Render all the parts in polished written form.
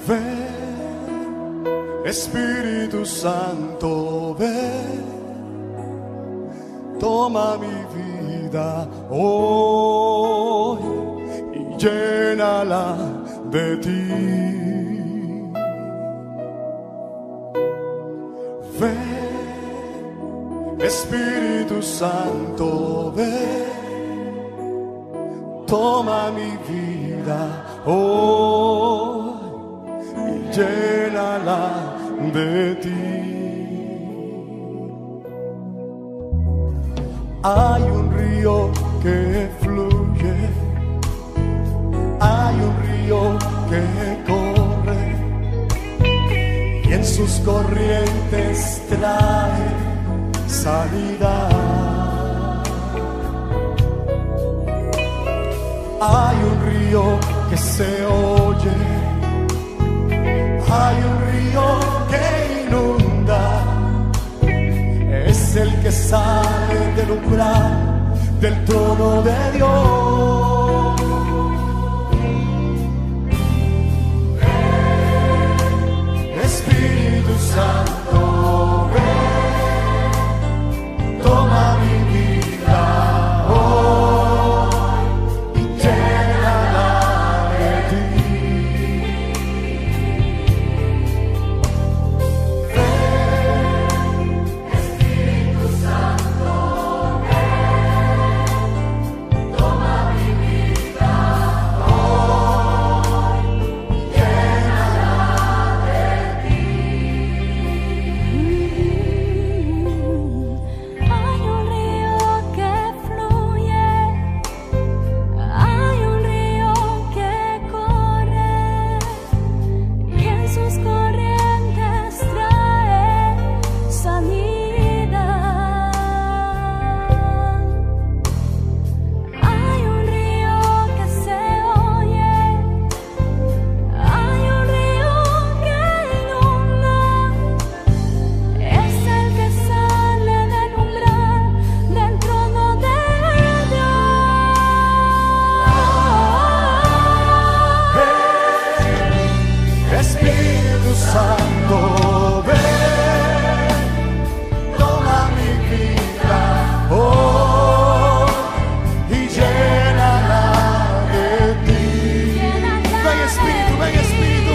Ven, Espíritu Santo, ven, toma mi vida hoy y llénala de ti. Ven, Espíritu Santo, ven, toma mi vida hoy y llénala de ti. Hay un río que fluye, hay un río que corre y en sus corrientes trae sanidad. Hay un río que se oye, hay un río que inunda, es el que sale del umbral del trono de Dios. Espíritu Santo, ven, toma mi vida hoy y llénala de ti. Ven, Espíritu Santo, ven, toma mi vida hoy y llénala de ti. Hay un río que fluye, hay un río que corre y en sus corrientes trae sanidad. Hay un río que se oye, hay un río que inunda, es el que sale del umbral del trono de Ven, Espíritu Santo, ven, toma mi vida hoy y llénala de ti. Ven Espíritu, ven Espíritu,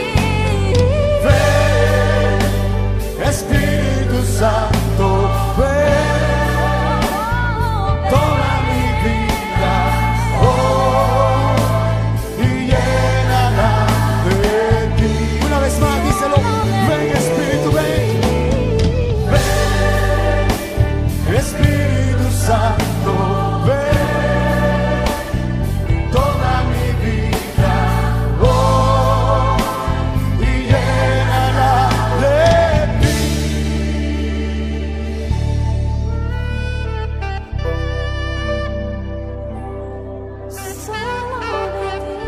ven, Espíritu Santo, ven, toma mi vida hoy y llénala de ti. Una vez más, díselo, ven Espíritu, ven, ven, Espíritu Santo, ven, toma mi vida hoy y llénala de ti. solo de ti,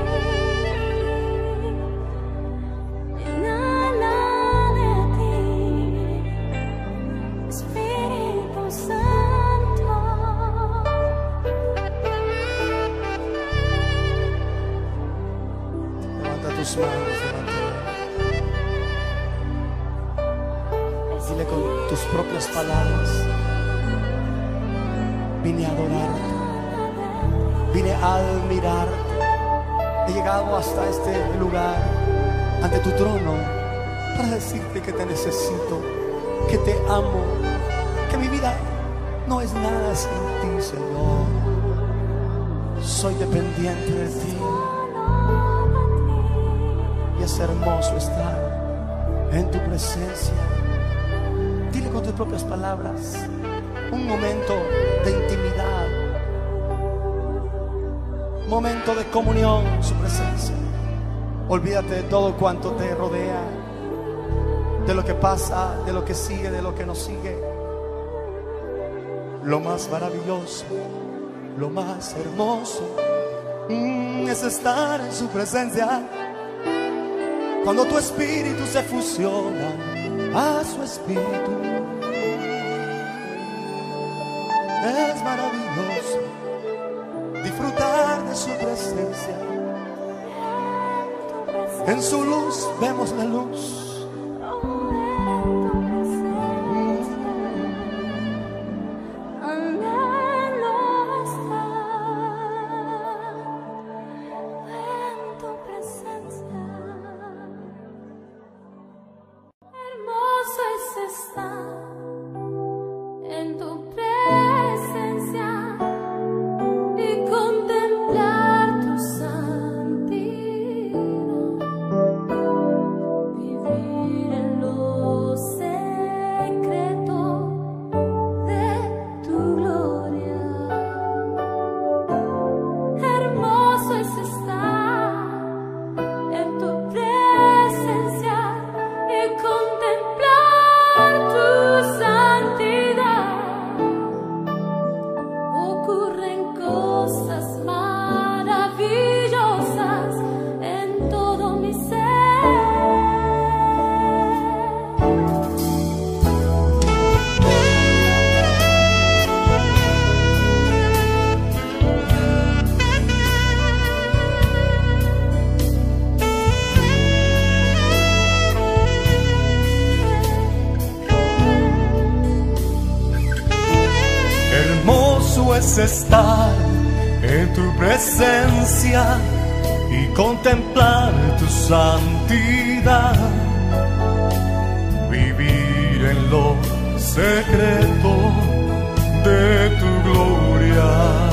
llénala de ti, Espíritu Santo. Levanta tus manos delante de Él. Dile con tus propias palabras: vine a adorarte, vine a admirarte. He llegado hasta este lugar, ante tu trono, para decirte que te necesito, que te amo, que mi vida no es nada sin ti, Señor. Soy dependiente de ti y es hermoso estar en tu presencia. Dile con tus propias palabras: un momento de intimidad, momento de comunión en su presencia. Olvídate de todo cuanto te rodea, de lo que pasa, de lo que sigue, de lo que no sigue. Lo más maravilloso, lo más hermoso es estar en su presencia. Cuando tu espíritu se fusiona a su espíritu, es maravilloso disfrutar de su presencia. En su luz vemos la luz. Es estar en tu presencia y contemplar tu santidad, vivir en lo secreto de tu gloria.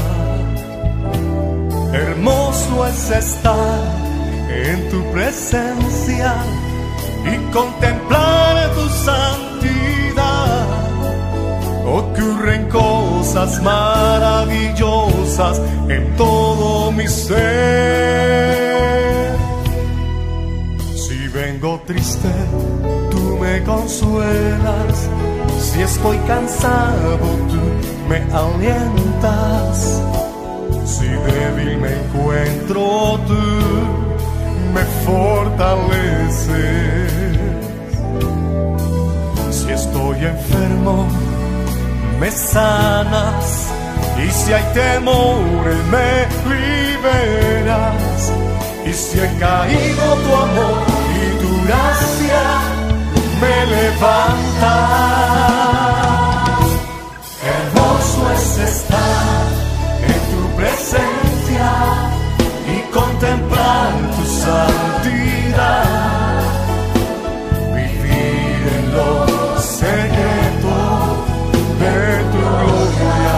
Hermoso es estar en tu presencia y contemplar tu santidad. Ocurren cosas maravillosas en todo mi ser. Si vengo triste, tú me consuelas. Si estoy cansado, tú me alientas. Si débil me encuentro, tú me fortaleces. Si estoy enfermo, me sanas, y si hay temores me liberas, y si he caído tu amor y tu gracia me levanta. Hermoso es estar en tu presencia y contemplar tu santidad, vivir en lo secreto de tu gloria.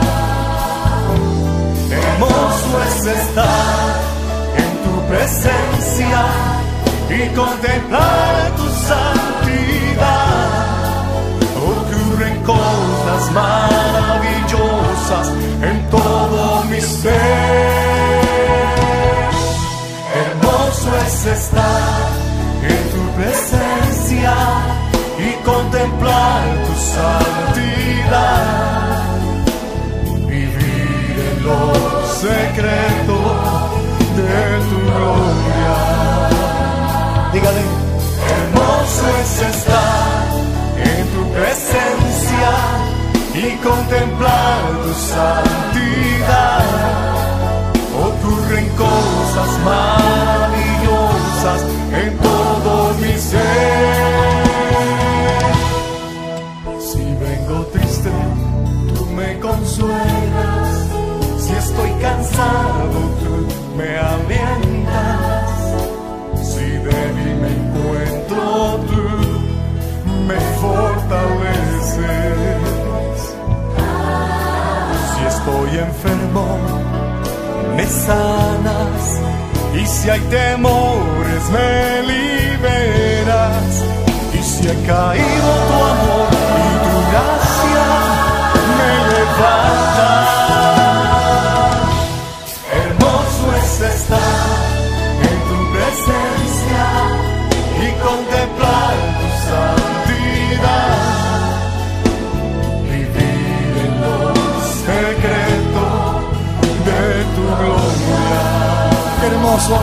Hermoso es estar en tu presencia y contemplar tu santidad. Ocurren cosas maravillosas en todo mi ser. Hermoso es estar en tu presencia y contemplar tu santidad, vivir en lo secreto de tu gloria. Dígale. Hermoso es estar en tu presencia y contemplar tu santidad. Ocurren cosas maravillosas en todo mi ser. Si vengo triste, tú me consuelas. Si estoy cansado, tú me alientas. Si débil me encuentro, tú me fortaleces. Si estoy enfermo, me sanas. Y si hay temores, me liberas. Y si he caído, tu amor y tu gracia me levanta. Hermoso es estar en tu presencia y contemplar tu santidad, vivir en lo secreto de tu gloria. Hermoso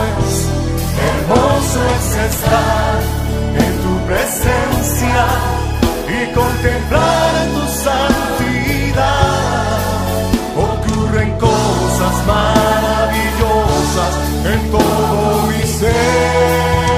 es estar en tu presencia y contemplar tu santidad. Ocurren cosas maravillosas en todo mi ser.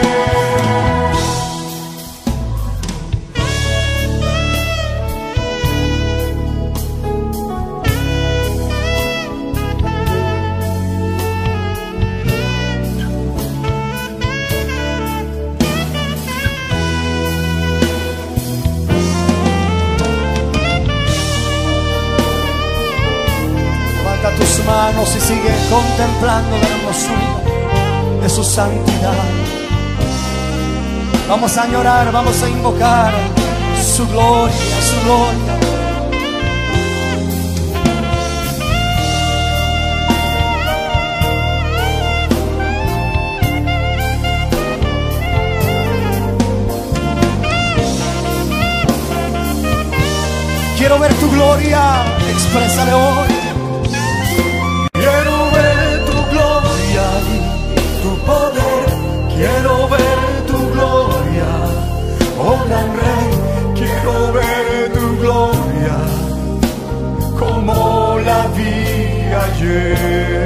tus manos y sigue contemplando la hermosura de su santidad. Vamos a añorar, vamos a invocar su gloria, su gloria. Quiero ver tu gloria, exprésale hoy. Quiero ver tu gloria y tu poder. Quiero ver tu gloria, oh gran Rey. Quiero ver tu gloria como la vi ayer.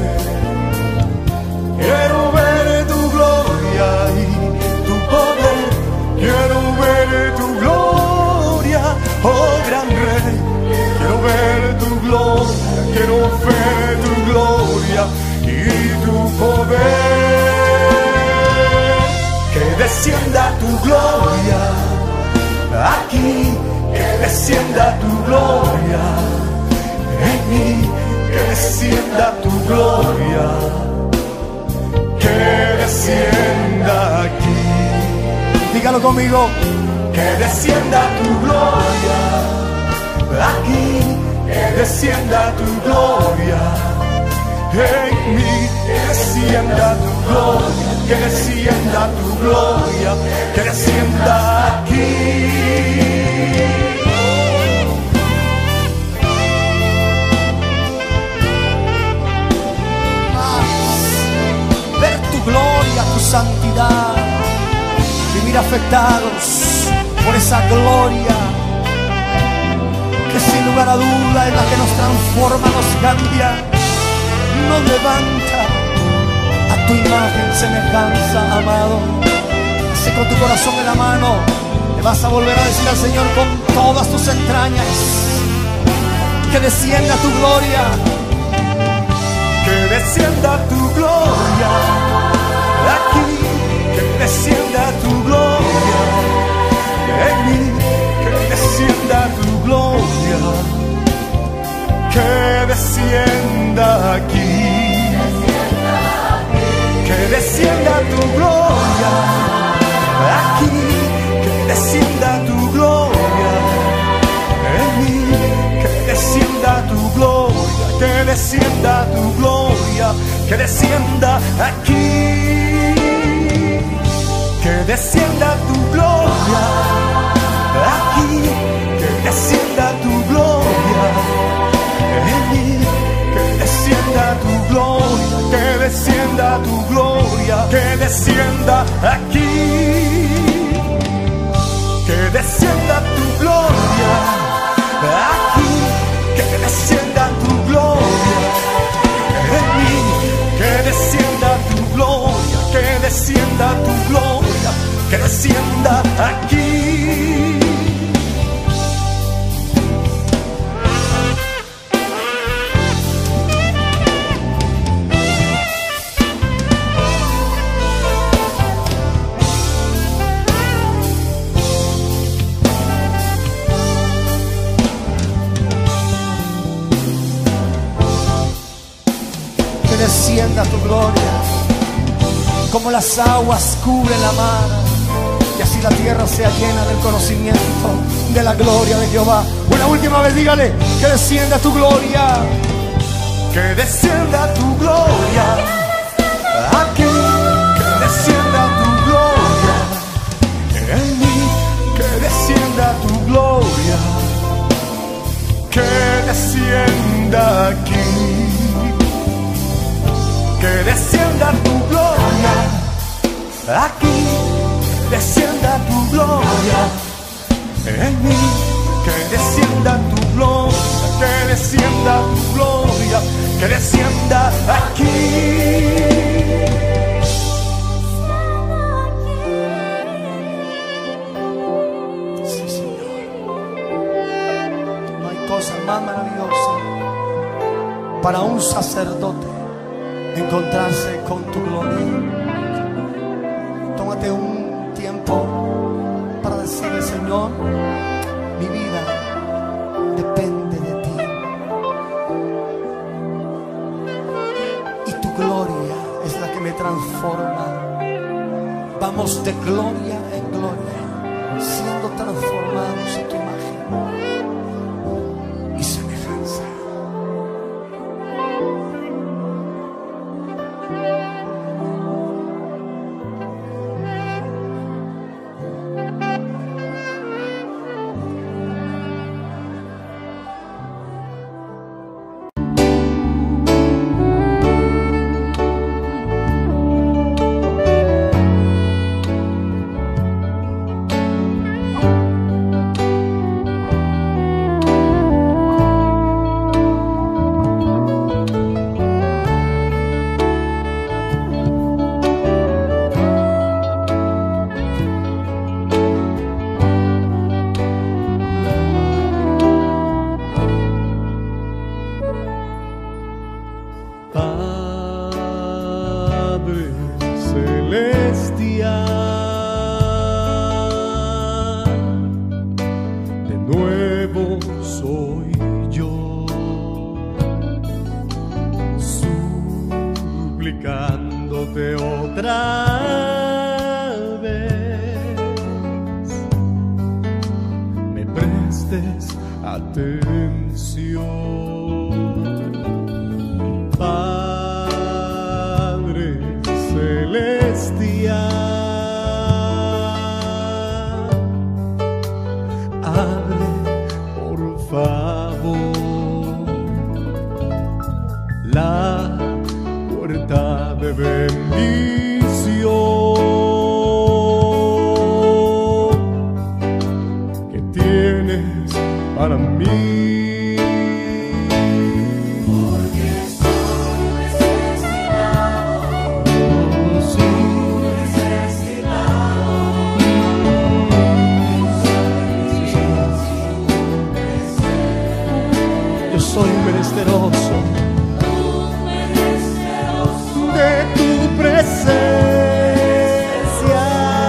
Quiero ver tu gloria y tu poder. Quiero ver tu gloria, oh gran Rey. Quiero ver tu gloria, quiero ver tu gloria y tu poder. Que descienda tu gloria aquí, que descienda tu gloria en mí, que descienda tu gloria, que descienda aquí. Dígalo conmigo. Que descienda tu gloria aquí, que descienda tu gloria en mí, que descienda tu gloria, que descienda tu gloria, que descienda aquí. Ver tu gloria, tu santidad, vivir afectados por esa gloria que sin lugar a duda es la que nos transforma, nos cambia, nos levanta a tu imagen, semejanza, amado. Así con tu corazón en la mano le vas a volver a decir al Señor con todas tus entrañas: que descienda tu gloria, que descienda tu gloria aquí, que descienda tu gloria en mí, que descienda tu gloria, que descienda aquí, que descienda tu gloria aquí, que descienda tu gloria en mí, que descienda tu gloria, que descienda tu gloria, que descienda aquí, que descienda tu gloria aquí, que descienda tu gloria en mí, que descienda tu gloria, que descienda tu gloria, que descienda aquí, que descienda tu gloria aquí, que descienda tu gloria en mí, que descienda tu gloria, que descienda tu gloria, que descienda aquí. que descienda tu gloria, como las aguas cubren la mar, y así la tierra sea llena del conocimiento de la gloria de Jehová. Una última vez dígale: que descienda tu gloria, que descienda tu gloria aquí, que descienda tu gloria en mí, que descienda tu gloria, que descienda aquí, que descienda tu gloria aquí, que descienda tu gloria en mí, que descienda tu gloria, que descienda tu gloria, que descienda aquí. sí, Señor. No hay cosa más maravillosa para un sacerdote encontrarse con tu gloria. Tómate un tiempo para decirle: Señor, mi vida depende de ti. gloria es la que me transforma. Vamos de gloria en gloria, siendo transformados a tu imagen y semejanza. Padre celestial, de nuevo soy yo, suplicándote otra vez, me prestes atención. Padre celestial, abre por favor la puerta de bendición que tienes para mí. Soy menesteroso de tu presencia.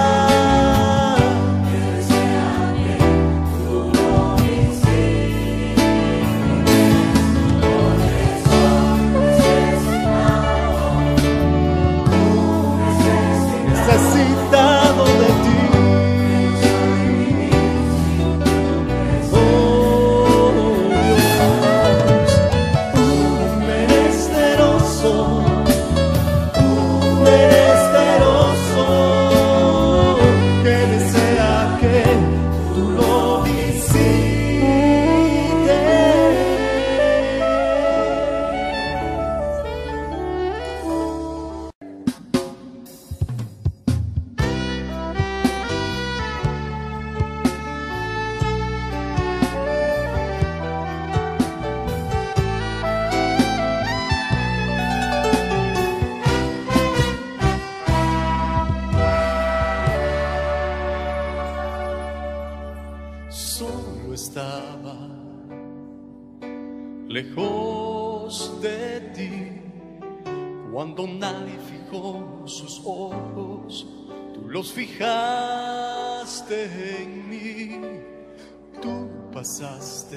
Necesitado de ti. Solo estaba lejos de ti cuando nadie fijó sus ojos, tú los fijaste en mí, tú pasaste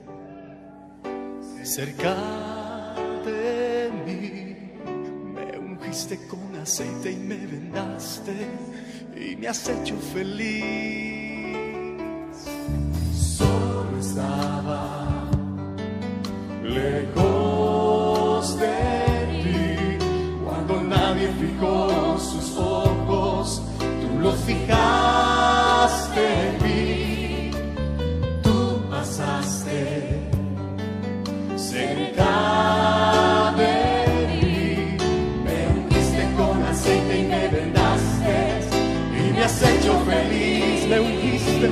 cerca de mí, me ungiste con aceite y me vendaste y me has hecho feliz. Solo estaba lejos de ti cuando nadie fijó sus ojos, tú los fijaste en mí, tú pasaste cerca de mí, me ungiste con aceite y me vendaste y me has hecho feliz. Me ungiste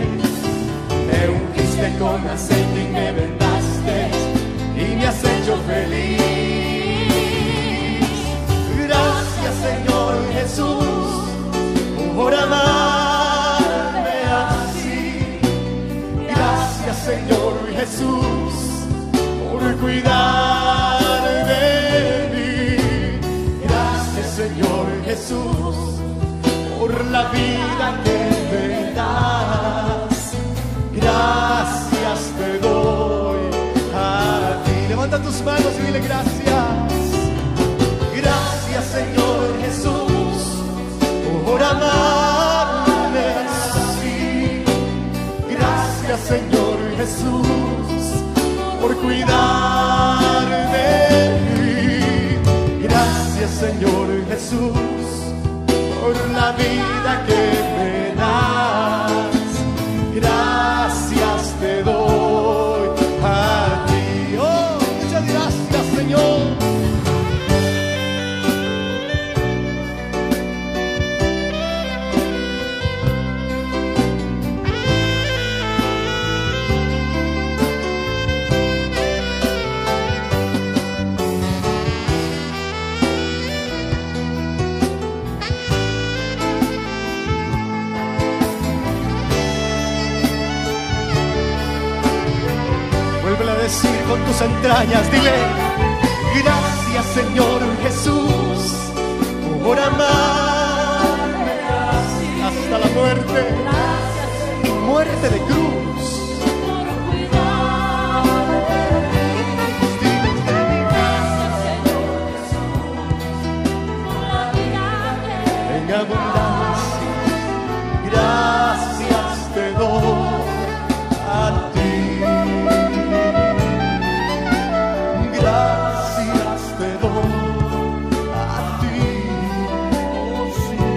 con aceite y me vendaste y me has hecho feliz. Gracias, Señor Jesús, por amarme así. Gracias, Señor Jesús, por cuidar de mí. Gracias, Señor Jesús, por la vida que me das. Gracias te doy a ti. Levanta tus manos y dile gracias. Gracias. Jesús, por cuidar de mí. Gracias, Señor Jesús, por la vida que me das. Gracias te doy a ti. Oh, muchas gracias, Señor. Vuelve a decir con tus entrañas, dile: gracias, Señor Jesús, por amarme hasta la muerte, muerte de cruz. En abundancia, gracias te doy a ti. Gracias te doy a ti, oh sí.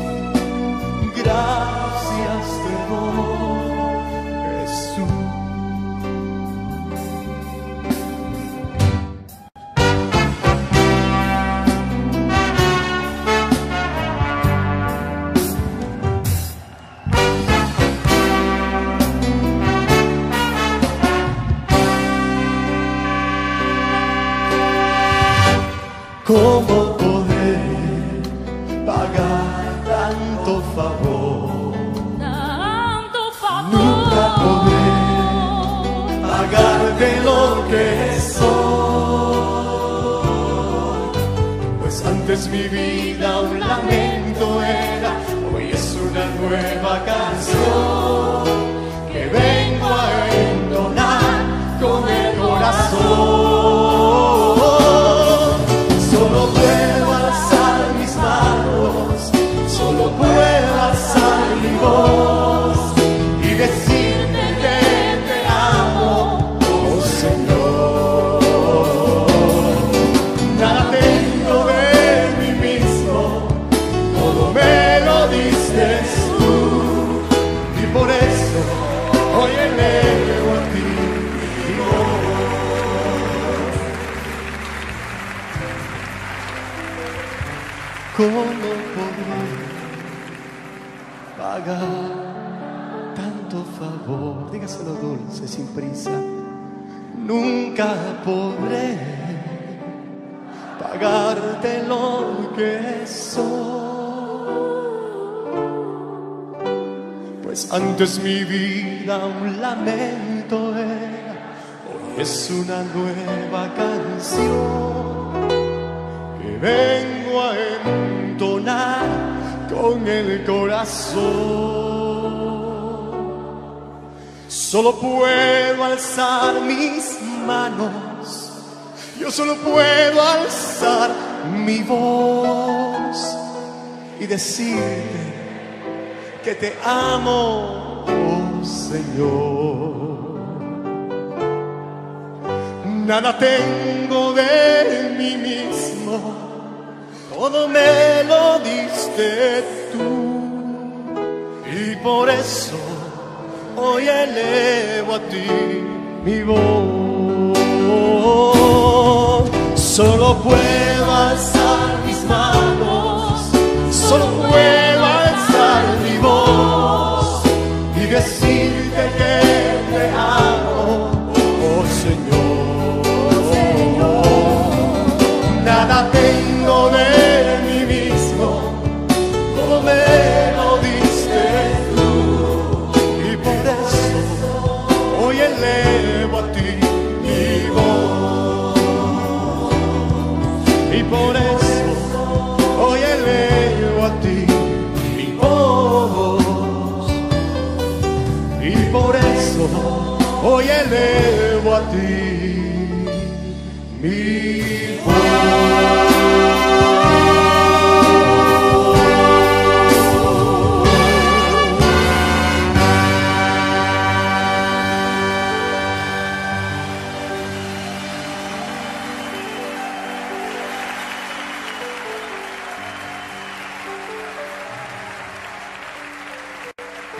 Gracias te doy, Jesús. ¿Cómo podré pagar tanto favor? Nunca podré pagar de lo que soy, pues antes mi vida un lamento era, hoy es una nueva canción que vengo a entonar con el corazón. Solo puedo alzar mis manos, solo puedo alzar mi voz y decirte que te amo, oh Señor. Nada tengo de mí mismo, todo me lo diste tú, y por eso hoy elevo a ti mi voz. ¿Cómo podré pagar tanto favor? Dígaselo dulce, sin prisa. Nunca podré pagarte lo que soy, pues antes mi vida un lamento era, hoy es una nueva canción que vengo a entonar con el corazón. Solo puedo alzar mis manos, yo solo puedo alzar mi voz y decirte que te amo, oh Señor. Nada tengo de mí mismo, todo me lo diste tú, y por eso hoy elevo a ti mi voz. Solo puedo alzar mis manos, solo puedo alzar mi voz y decirte que te amo, oh Señor. Nada tengo de mí mismo, todo me lo diste tú, y por eso hoy elevo a ti mi voz. Y por eso hoy elevo a ti mi voz. Y por eso hoy elevo a ti mi voz.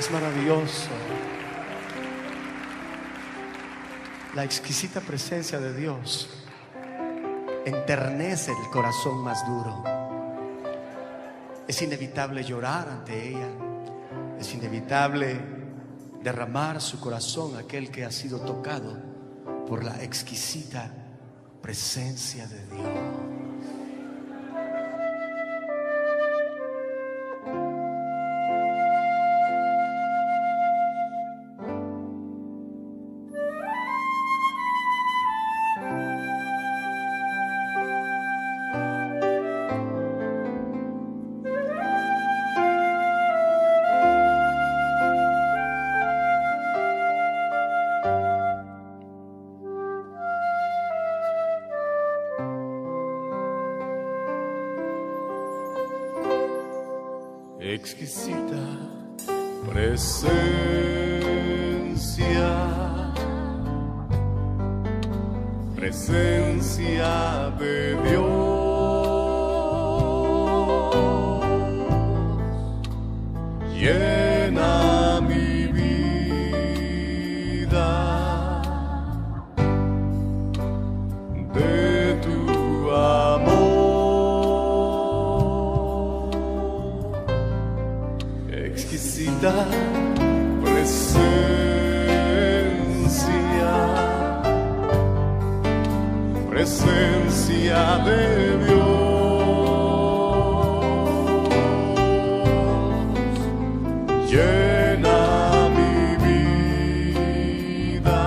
Es maravilloso. La exquisita presencia de Dios enternece el corazón más duro. Es inevitable llorar ante ella. Es inevitable derramar su corazón a aquel que ha sido tocado por la exquisita presencia de Dios. Exquisita presencia, presencia de Dios, llena mi vida de tu amor. Exquisita presencia, presencia de Dios, llena mi vida,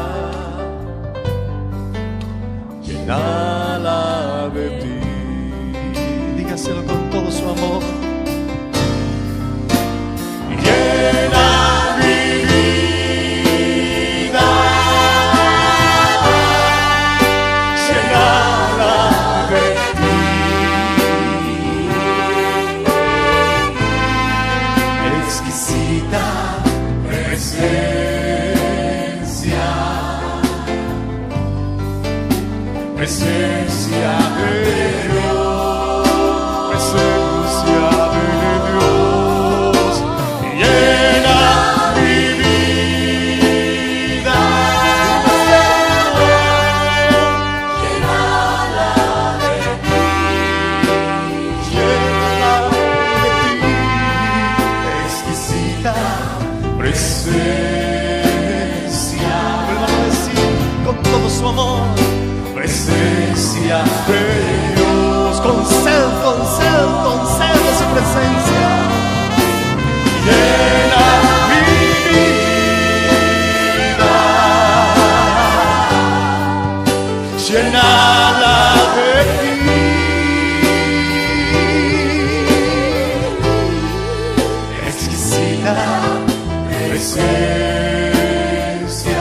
llénala de ti. Dígaselo con todo su amor. Llena mi vida, llénala de ti. Exquisita presencia, presencia de Dios, presencia de Dios. Llena mi vida, llénala de ti, llénala de ti. Exquisita presencia, Vuelvan a decir con todo su amor. presencia de Dios, Con sed de su presencia. llena mi vida, llénala de ti. Exquisita presencia,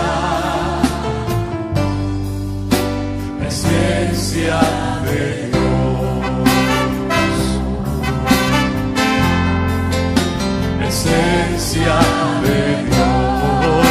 presencia de Dios, presencia de Dios,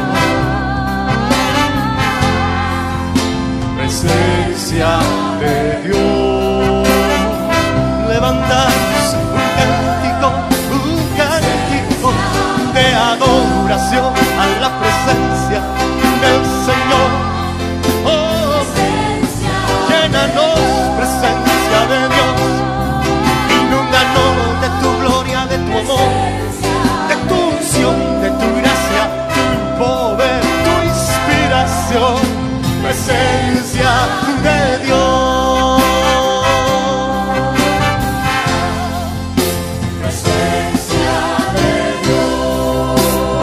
presencia de Dios. Levantamos un cántico de adoración a la presencia del Señor. Oh, llénanos, presencia de Dios. Inúndanos de tu gloria, de tu amor, de tu unción, de tu gracia, tu poder, tu inspiración. Presencia de Dios. Presencia de Dios.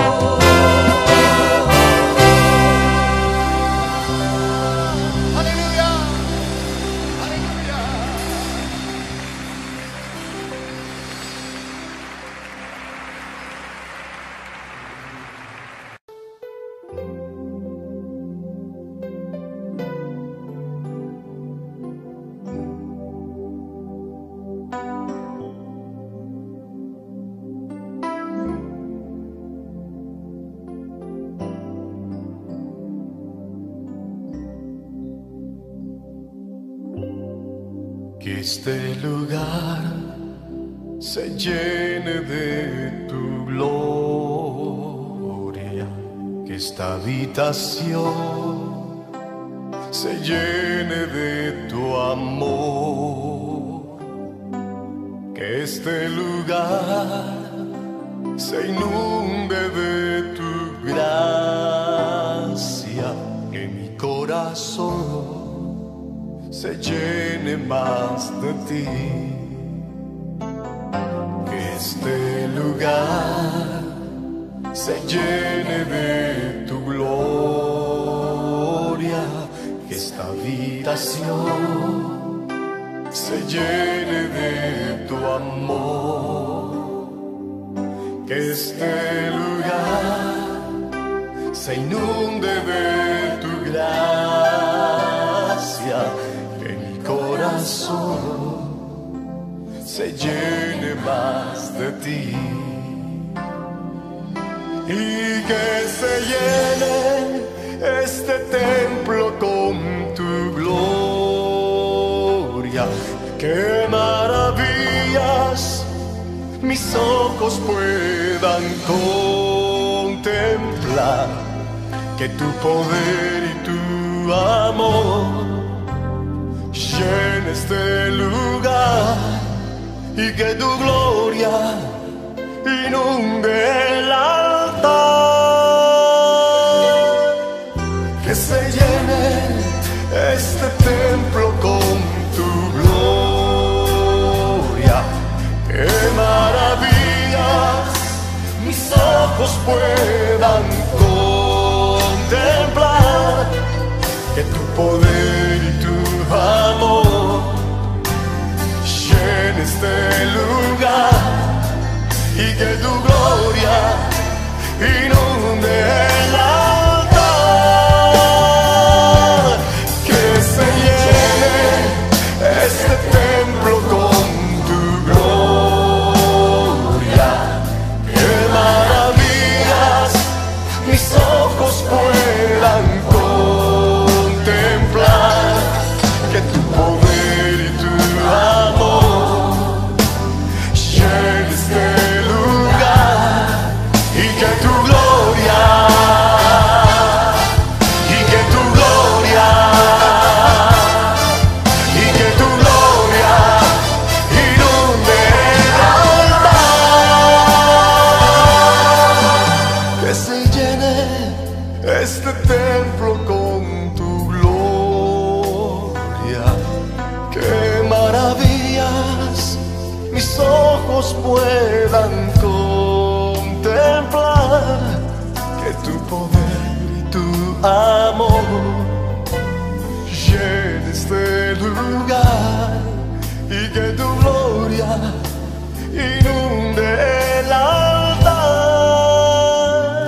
Aleluya. Aleluya. Que este lugar se llene de tu gloria. esta habitación se llene de tu amor, que este lugar se inunde de tu gracia, que mi corazón se llene más de ti, que este lugar se llene de tu gloria, que esta habitación se llene de tu amor, que este lugar se inunde de tu gracia, que mi corazón se llene más de ti, y que se llene este templo con tu gloria. ¡Qué maravillas mis ojos puedan contemplar! Que tu poder y tu amor llene este lugar, y que tu gloria inunde el altar. Que se llene este templo con tu gloria. ¡Qué maravillas mis ojos puedan contemplar! Que tu poder y tu amor llene este lugar, y que tu gloria inunde el altar. Que se llene este templo con tu gloria. ¡Qué maravillas mis ojos puedan contemplar! Que tu poder y tu amor llene este lugar, y que tu gloria, y que tu gloria, y que tu gloria inunde el altar. Que se llene este templo con tu gloria. ¡Qué maravillas mis ojos puedan contemplar! Que tu poder y tu amor llene este lugar, y que tu gloria inunde el altar.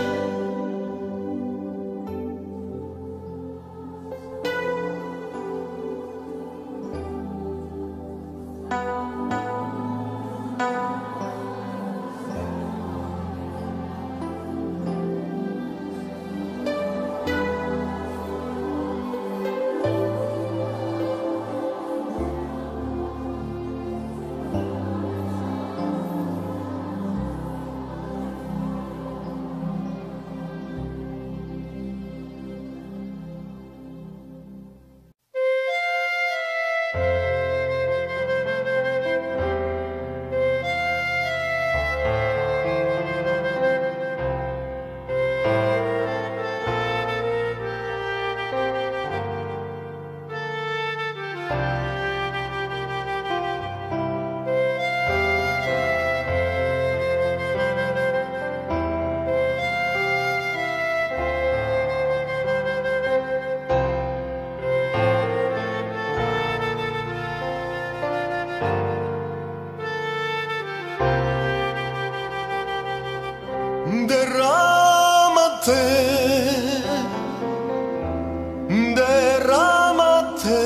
Derrámate,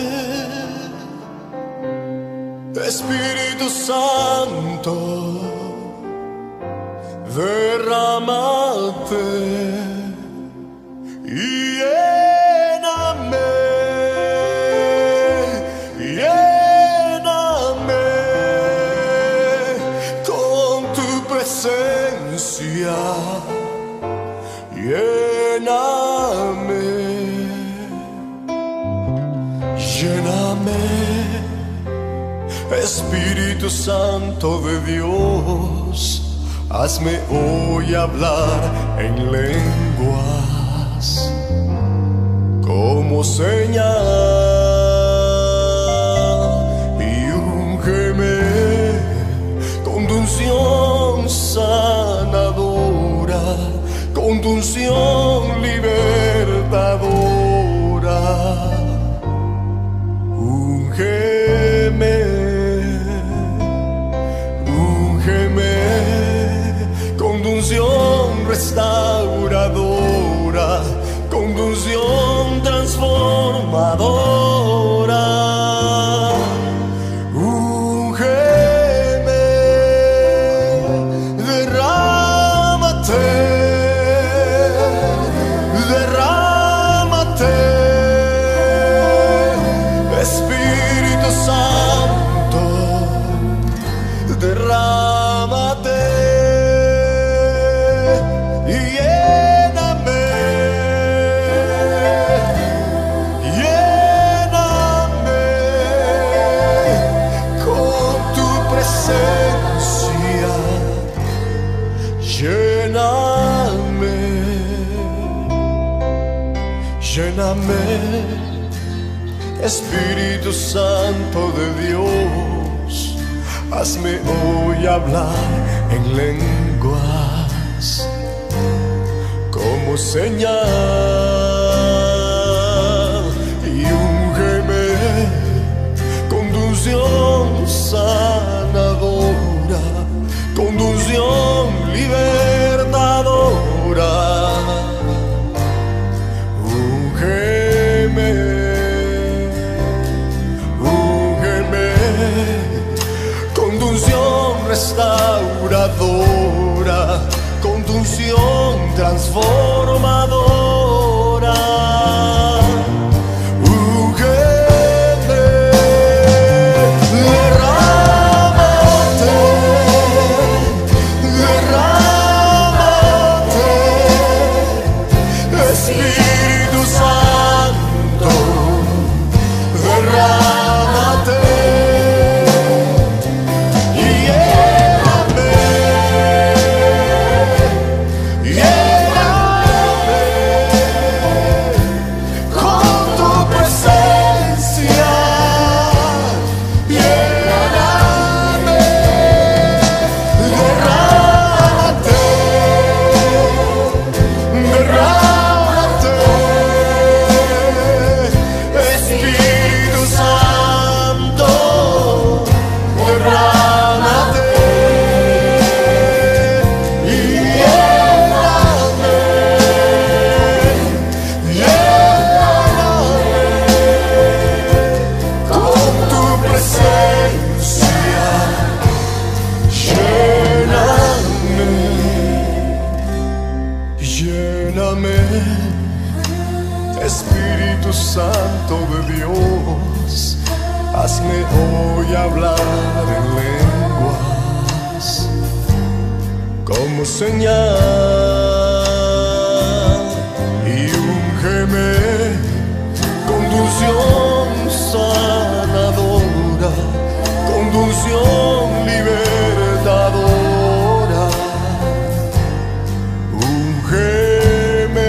Espíritu Santo, derrámate y lléname, lléname con tu presencia. Lléname, Espíritu Santo de Dios, hazme hoy hablar en lenguas como señal y úngeme con tu unción sanadora, con tu unción libertadora. Úngeme, úngeme con tu unción restauradora, con tu unción transformadora. Úngeme, derrámate, derrámate, Espíritu Santo, derrámate y lléname, lléname con tu presencia, lléname, lléname, Espíritu Santo de Dios, hazme hoy hablar en lenguas como señal y úngeme con tu unción sanadora, con tu unción libertadora. Úngeme, restauradora, con tu unción transformadora. Úngeme, derrámate, derrámate, Espíritu Santo, derrámate. Lléname, Espíritu Santo de Dios, hazme hoy hablar en lenguas como señal y úngeme con tu unción sanadora, con tu unción libertadora. Úngeme,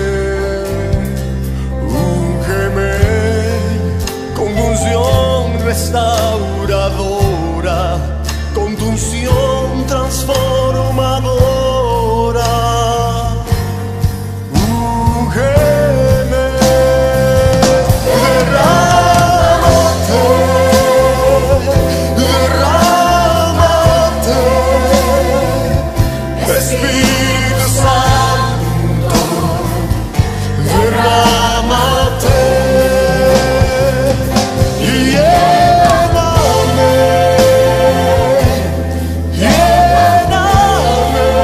úngeme con tu unción restauradora, con tu unción transformadora. Úngeme, derrámate, derrámate, Espíritu Santo, derrámate y lléname, lléname.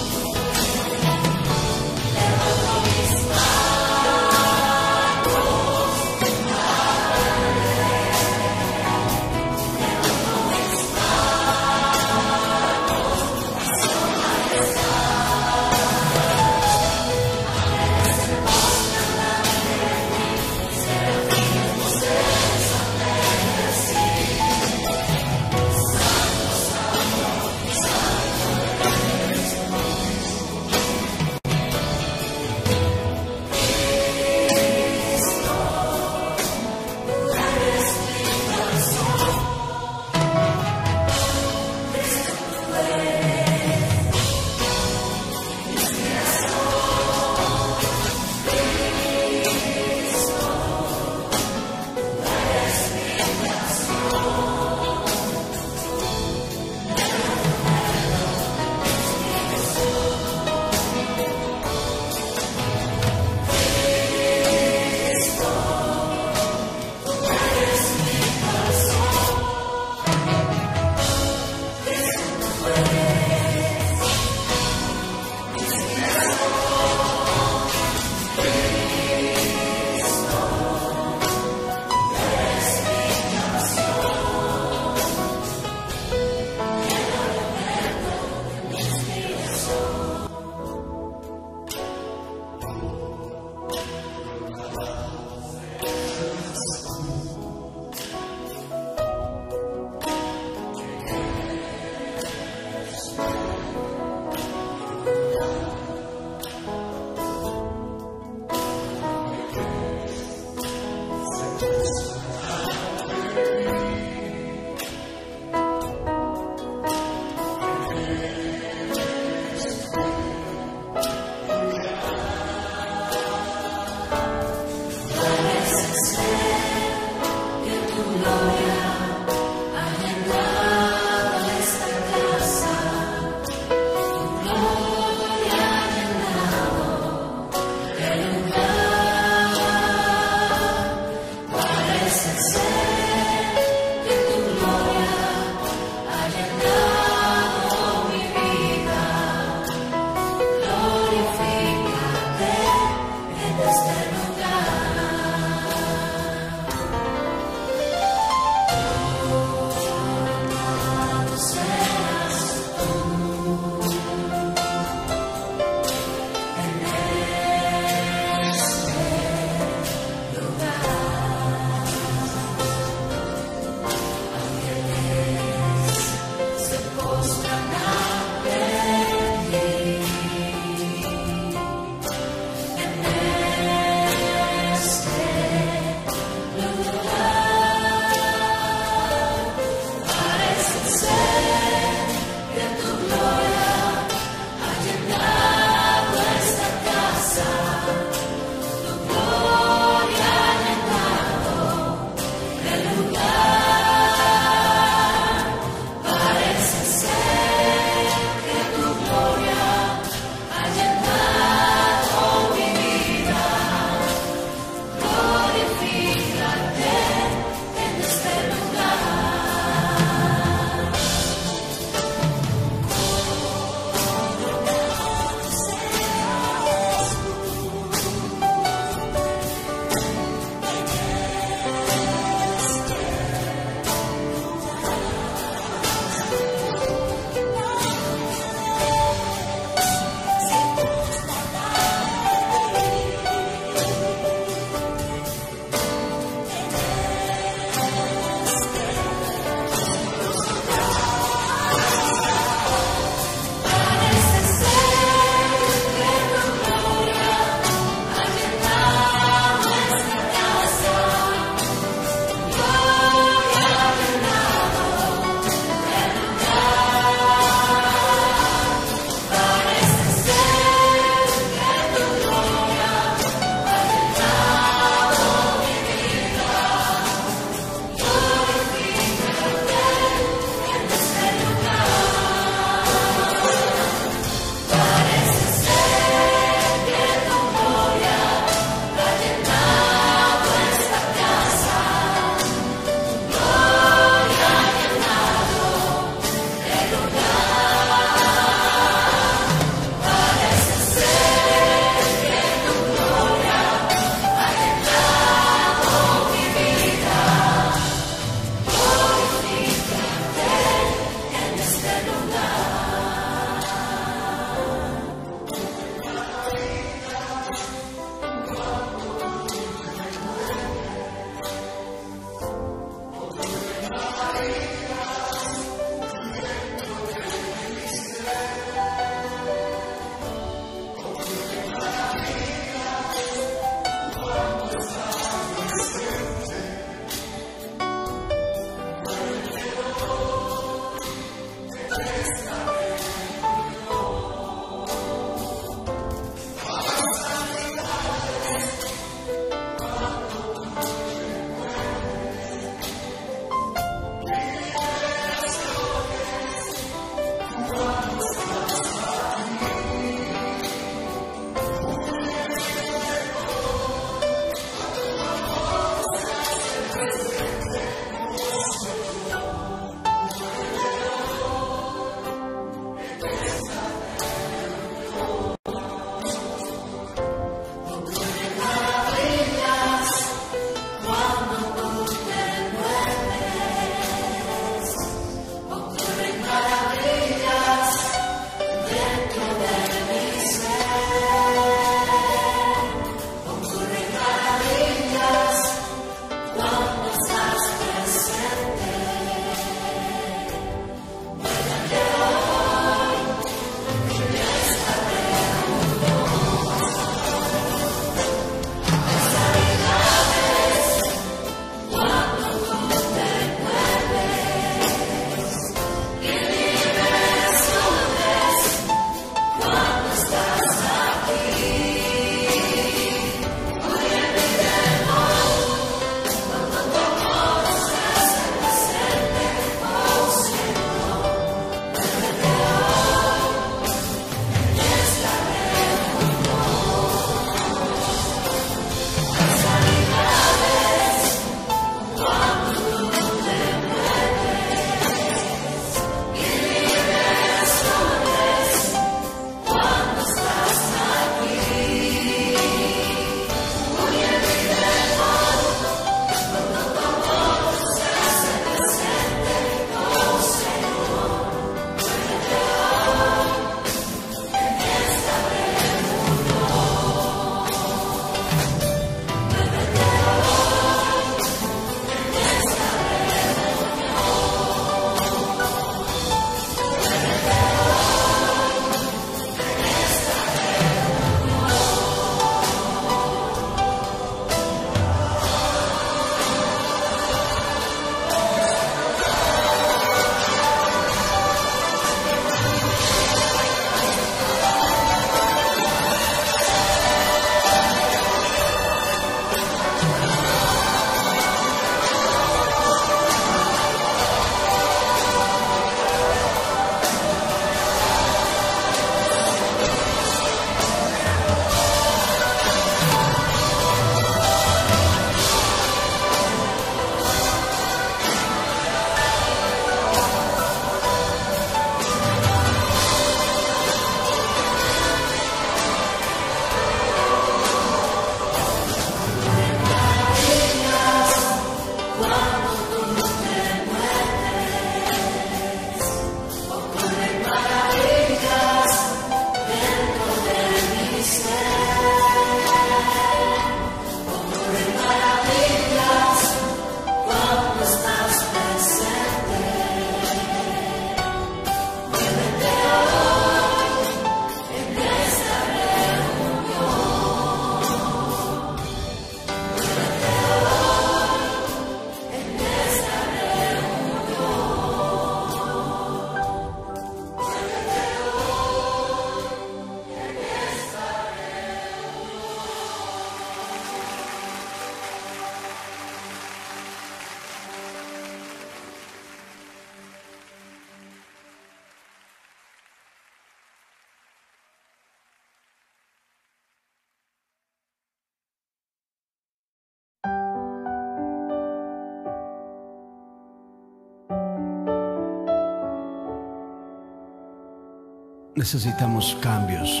Necesitamos cambios.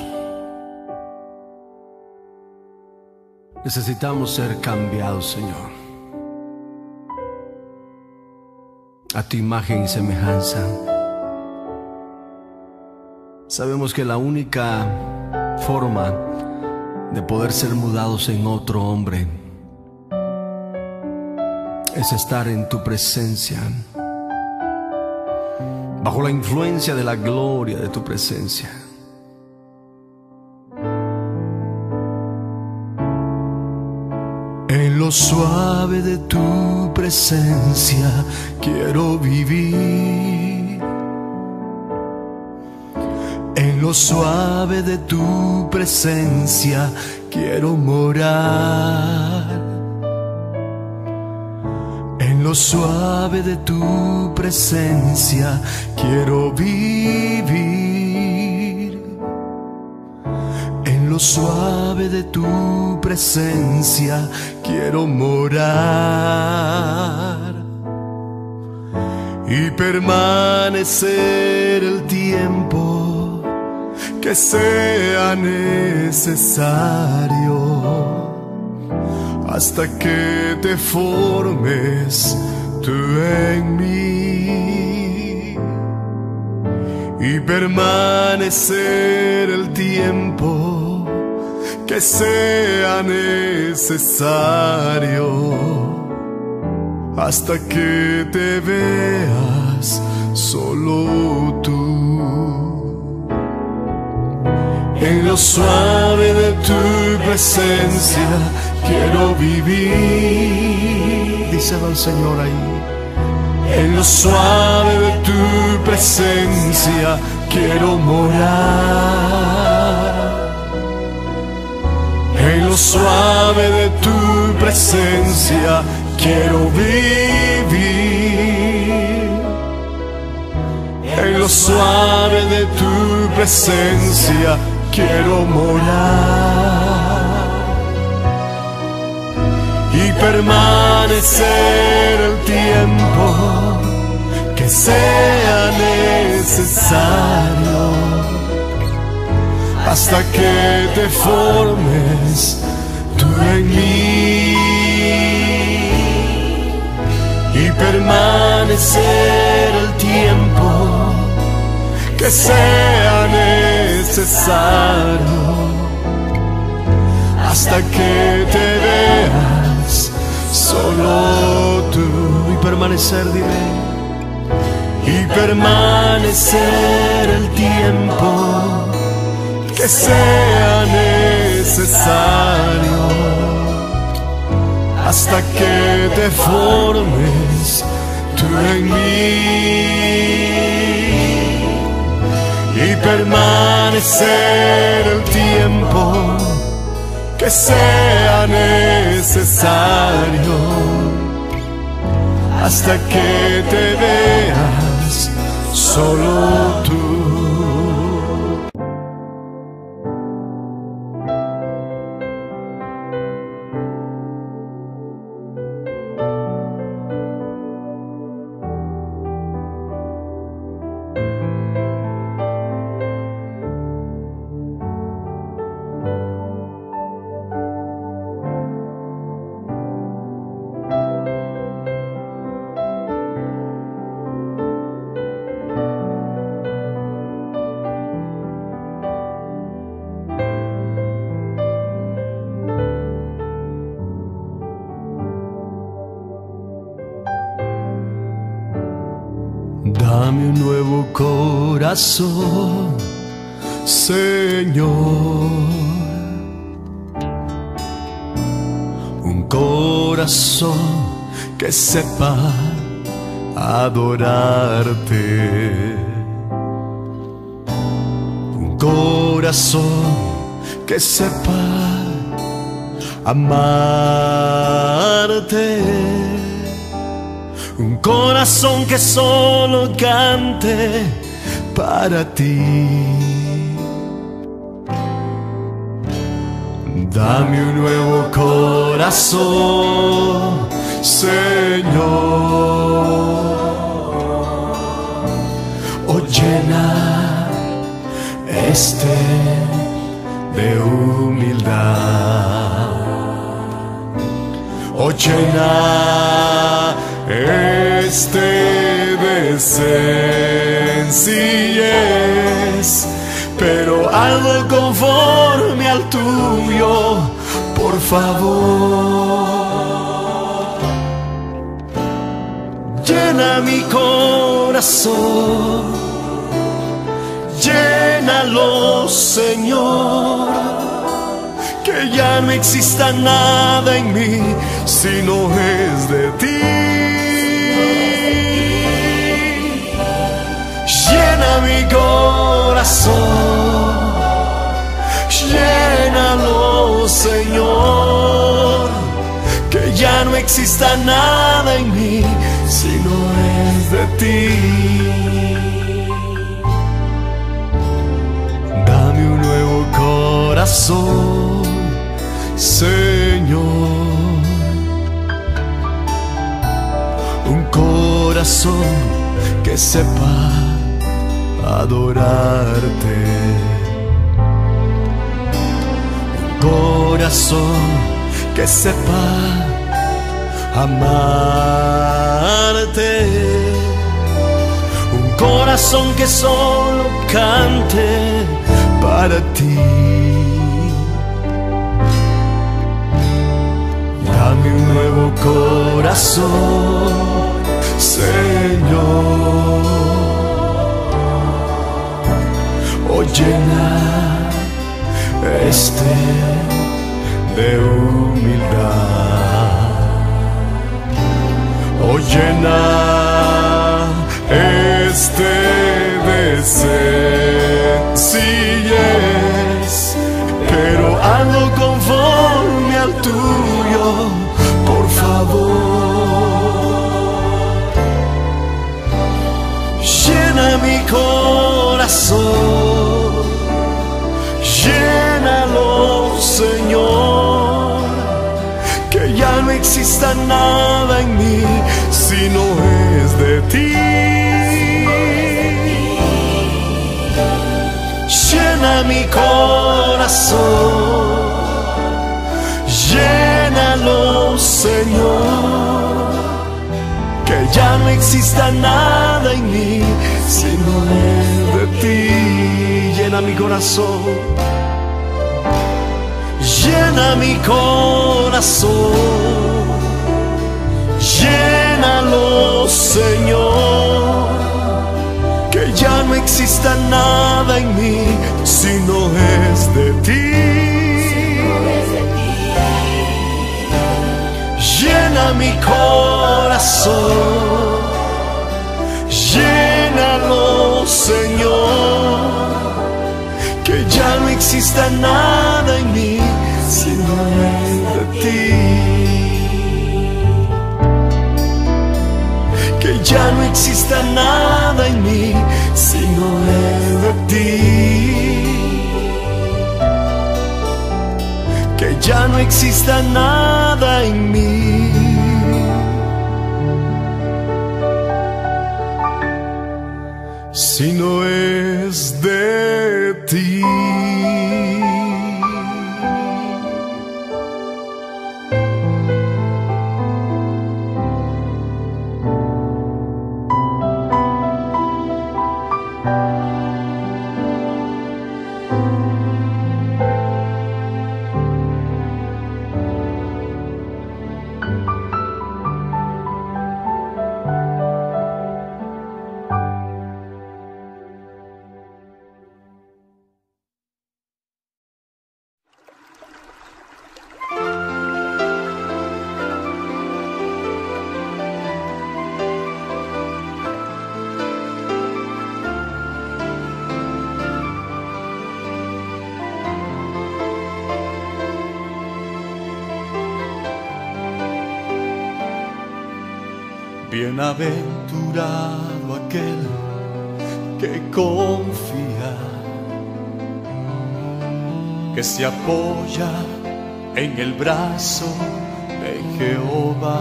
Necesitamos ser cambiados, Señor, a tu imagen y semejanza. Sabemos que la única forma de poder ser mudados en otro hombre es estar en tu presencia, bajo la influencia de la gloria de tu presencia. En lo suave de tu presencia quiero vivir. En lo suave de tu presencia quiero morar. En lo suave de tu presencia quiero vivir. En lo suave de tu presencia quiero morar y permanecer el tiempo que sea necesario, hasta que te formes tú en mí, y permanecer el tiempo que sea necesario, hasta que te veas solo tú. En lo suave de tu presencia quiero vivir. Díselo al Señor ahí. En lo suave de tu presencia quiero morar. En lo suave de tu presencia quiero vivir. En lo suave de tu presencia quiero morar y permanecer el tiempo que sea necesario, hasta que te formes tú en mí, y permanecer el tiempo que sea necesario, hasta que te veas solo tú. Y permanecer, dime. Y permanecer el tiempo que sea necesario, hasta que te formes tú en mí, y permanecer el tiempo que sea necesario, hasta que te veas solo tú. Dame un nuevo corazón, Señor, un corazón que sepa adorarte, un corazón que sepa amarte, un corazón que solo cante para ti. Dame un nuevo corazón, Señor. Oh, llena este de humildad. Oh, llena este de sencillez, pero algo conforme al tuyo, por favor. Llena mi corazón, llénalo, Señor, que ya no exista nada en mí si no es de ti. Llena mi corazón, llénalo, Señor, que ya no exista nada en mí si no es de ti. Dame un nuevo corazón, Señor, un corazón que sepa adorarte, un corazón que sepa amarte, un corazón que solo cante para ti. Dame un nuevo corazón, Señor. Oh, llena este de humildad. Oh, llena este de sencillez, pero algo conforme al tuyo, por favor. Llena mi corazón, llénalo, Señor, que ya no exista nada en mí si no es de ti. Llena mi corazón, llénalo, Señor, que ya no exista nada en mí si no es de ti. Llena mi corazón, llena mi corazón, llénalo, Señor, que ya no exista nada en mí si no es de ti. Llena mi corazón, llénalo, Señor, que ya no exista nada en mí si no es de ti. Que ya no exista nada en mí si no es de ti. Que ya no exista nada en mí si no es de ti. Bienaventurado aquel que confía, que se apoya en el brazo de Jehová.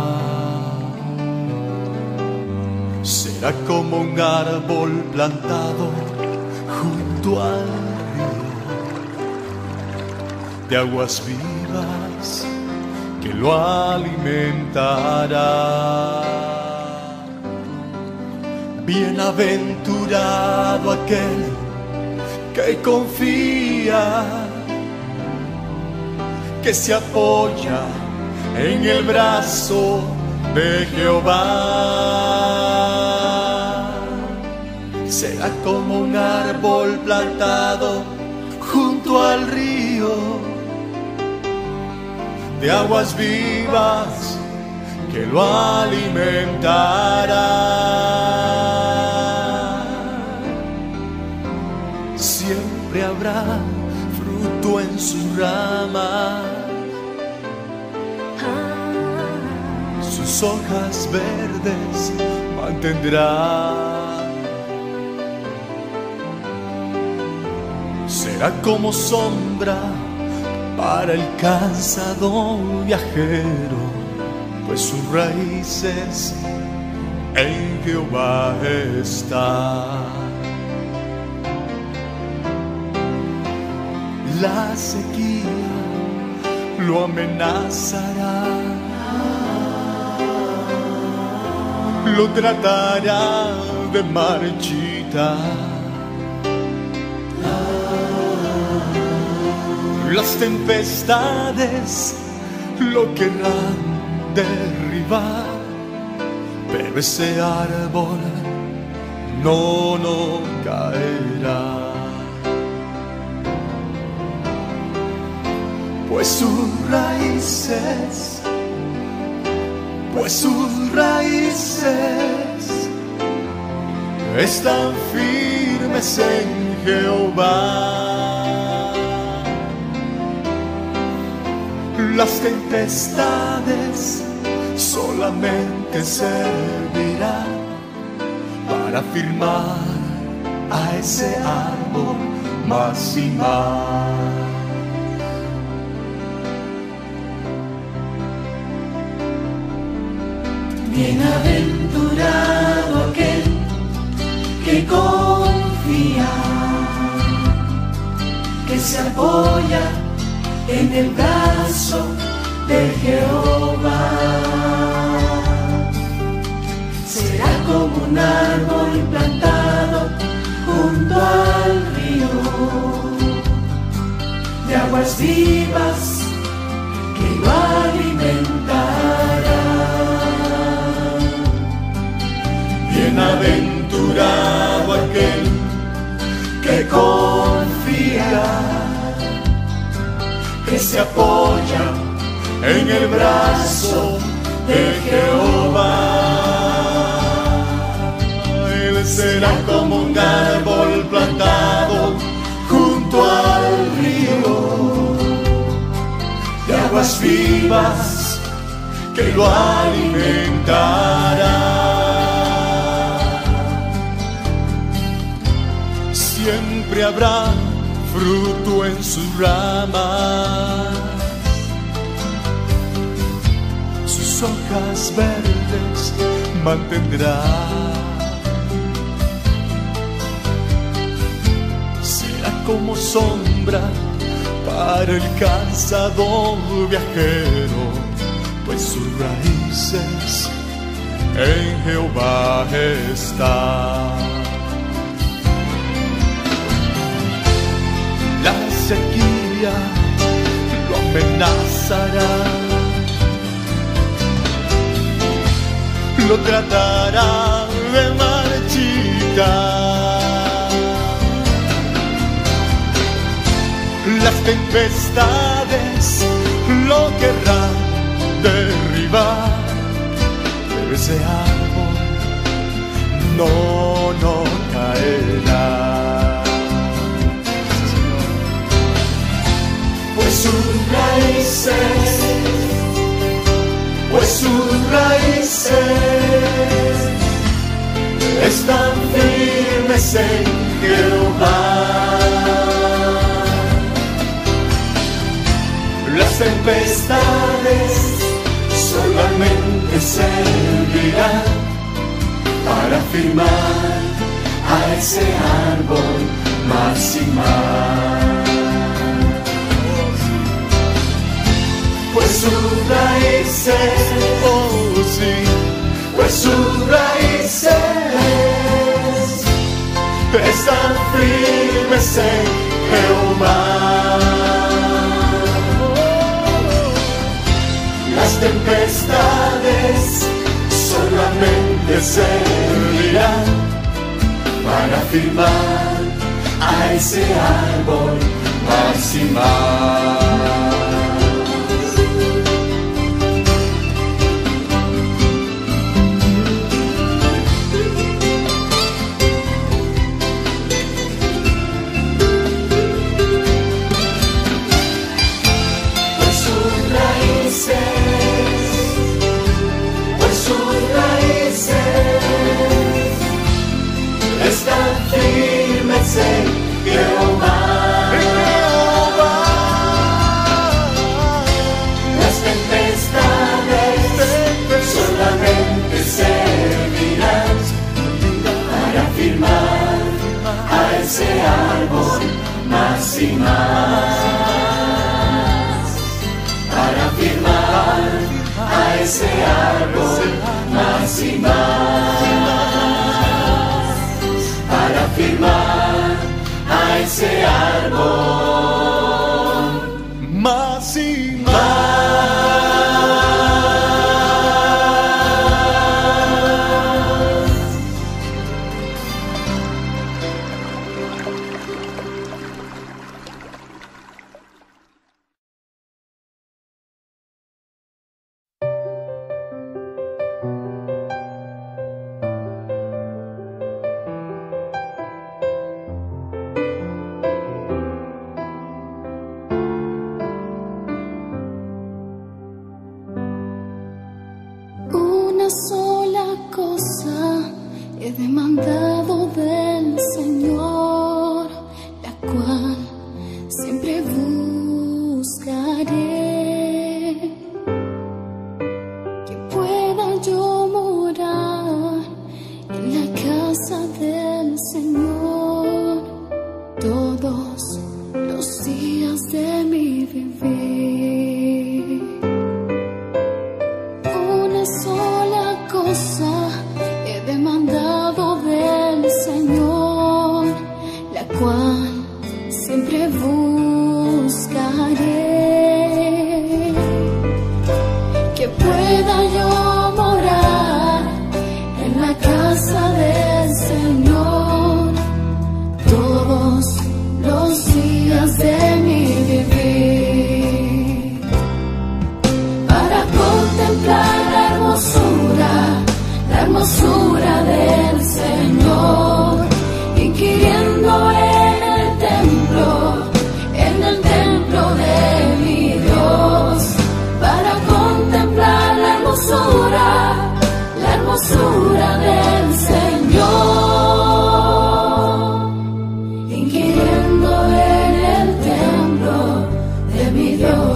Será como un árbol plantado junto al río, de aguas vivas que lo alimentará. Bienaventurado aquel que confía, que se apoya en el brazo de Jehová. Será como un árbol plantado junto al río de aguas vivas que lo alimentará. Siempre habrá fruto en sus ramas, sus hojas verdes mantendrá. Será como sombra para el cansado viajero, pues sus raíces en Jehová están. La sequía lo amenazará, lo tratará de marchitar. Las tempestades lo querrán derribar, pero ese árbol no caerá. Pues sus raíces están firmes en Jehová. Las tempestades solamente servirán para afirmar a ese árbol más y más. Bienaventurado aquel que confía, que se apoya en el brazo de Jehová. Será como un árbol plantado junto al río de aguas vivas que lo alimentará. Bienaventurado aquel que confía, que se apoya en el brazo de Jehová. Él será como un árbol plantado junto al río de aguas vivas que lo alimentará. Siempre habrá fruto en sus ramas, sus hojas verdes mantendrá. Será como sombra para el cansado viajero, pues sus raíces en Jehová están. La sequía lo amenazará, lo tratará de marchitar. Las tempestades lo querrán derribar, pero ese árbol no caerá. Pues sus raíces están firmes en Jehová. Las tempestades solamente servirán para afirmar a ese árbol más y más. raíces, oh sí, pues sus raíces están firmes en Jehová. Las tempestades solamente servirán para firmar a ese árbol más y más. Están firmes en Jehová. Las tempestades solamente servirán para firmar a ese árbol más y más. Para firmar a ese árbol más y más. Para firmar a ese árbol más y más. Una sola cosa he demandado del Señor, la cual siempre buscaré, que pueda yo morar en la casa del Señor todos los días de mi vivir. Una sola cosa he demandado del Señor, la cual siempre buscaré, que pueda yo morar en la casa del Señor todos los días de mi vivir, para contemplar la hermosura del Señor, inquiriendo en el templo de mi Dios, para contemplar la hermosura del Señor, inquiriendo en el templo de mi Dios.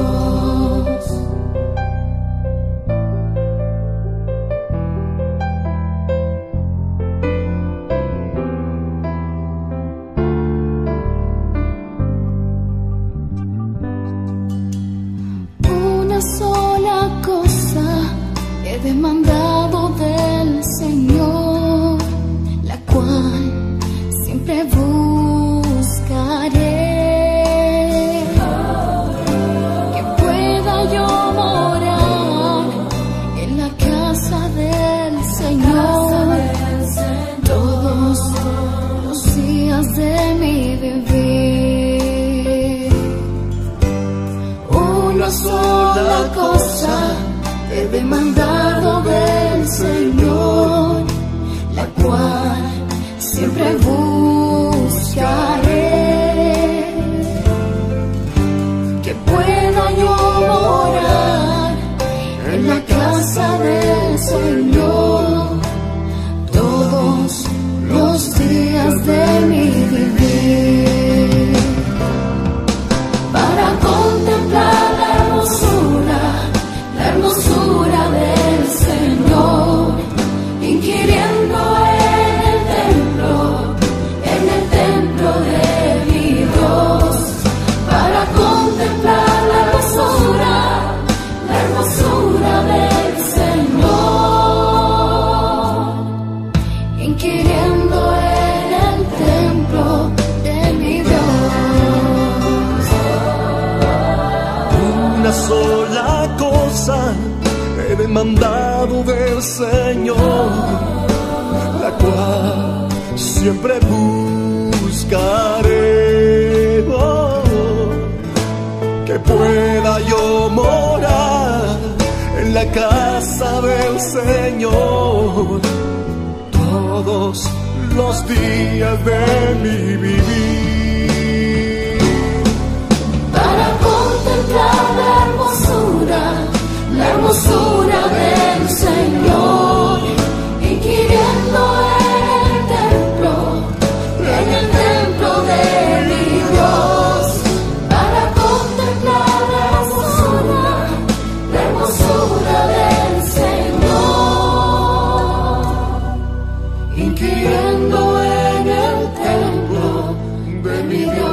Sola cosa he demandado del Señor, la cual siempre buscaré, que pueda yo morar en la casa del Señor todos los días de mi vivir. Una sola cosa he demandado del Señor, la cual siempre buscaré, sola cosa he demandado del Señor, la cual siempre buscaré, que pueda yo morar en la casa del Señor todos los días de mi vivir, para contemplar la hermosura del Señor, inquiriendo en el templo de mi Dios, para contemplar la hermosura del Señor, inquiriendo en el templo de mi Dios.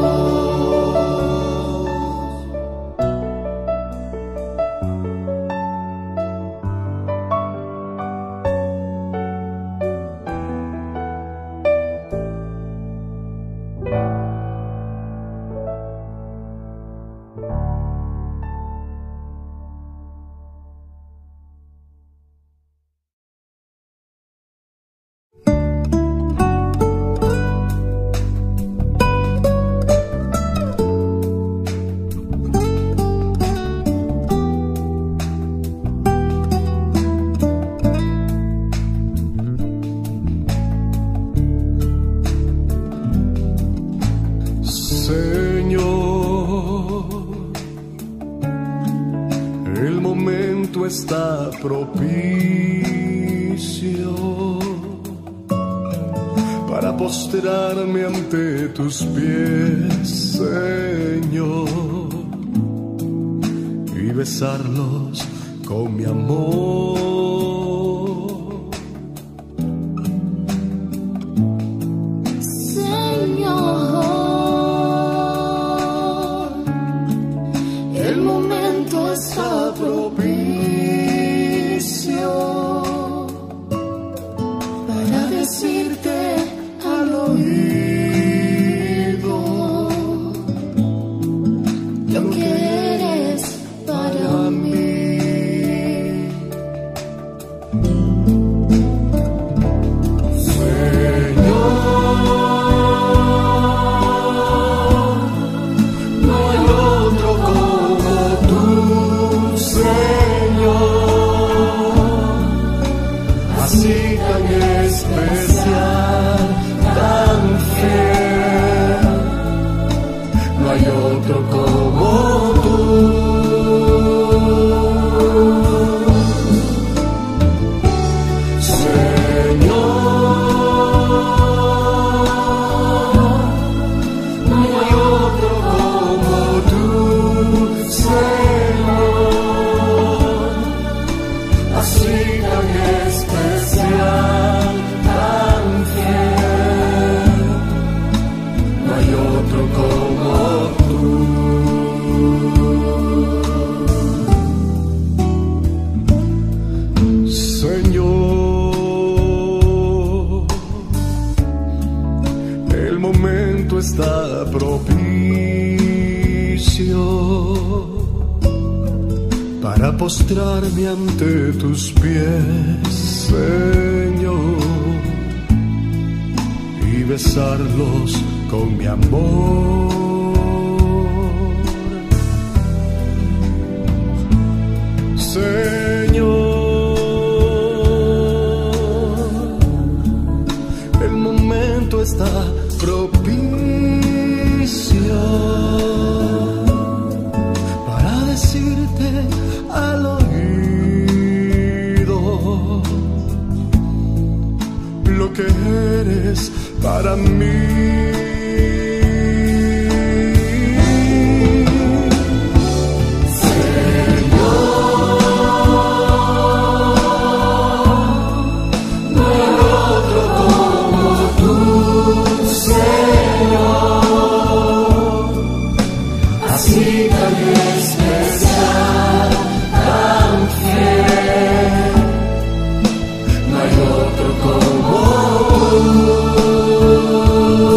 Está propicio para postrarme ante tus pies, Señor, y besarlos con mi amor. Señor, el momento está propicio para decirte al oído lo que eres para mí. Está propicio para postrarme ante tus pies, Señor, y besarlos con mi amor. Señor, el momento está propicio para decirte al oído lo que eres para mí. No hay otro como tú.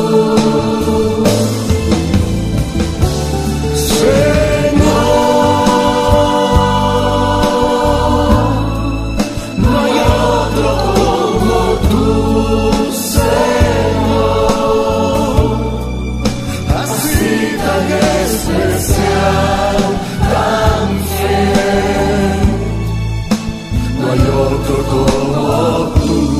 especial, tan fiel. No hay otro como tú.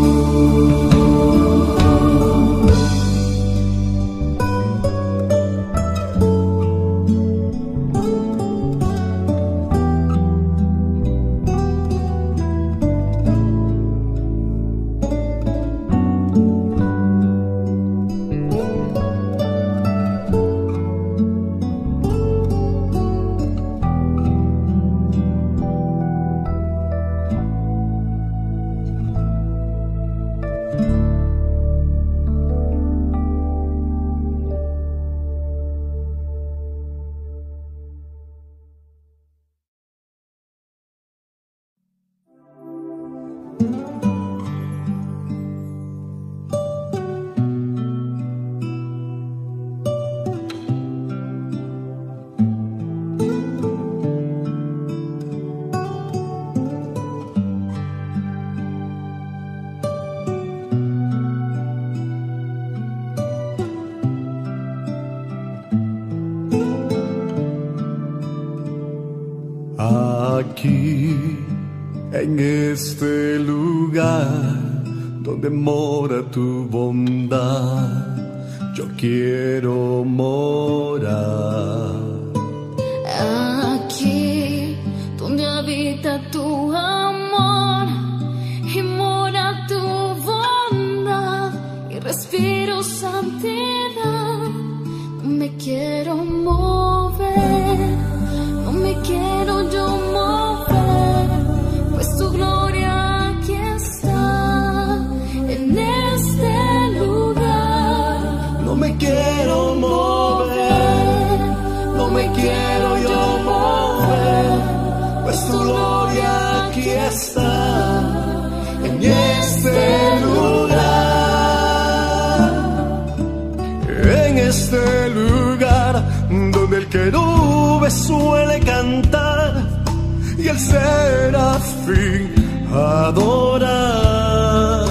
Aquí, en este lugar donde mora tu bondad, yo quiero morar. Aquí, donde habita tu amor y mora tu bondad y respiro santidad, no me quiero mover. No me quiero yo mover, pues tu gloria aquí está, en este lugar. No me quiero mover, no me quiero yo mover, pues tu gloria aquí está, en este lugar. En este lugar donde el querube suele cantar y el serafín adorar.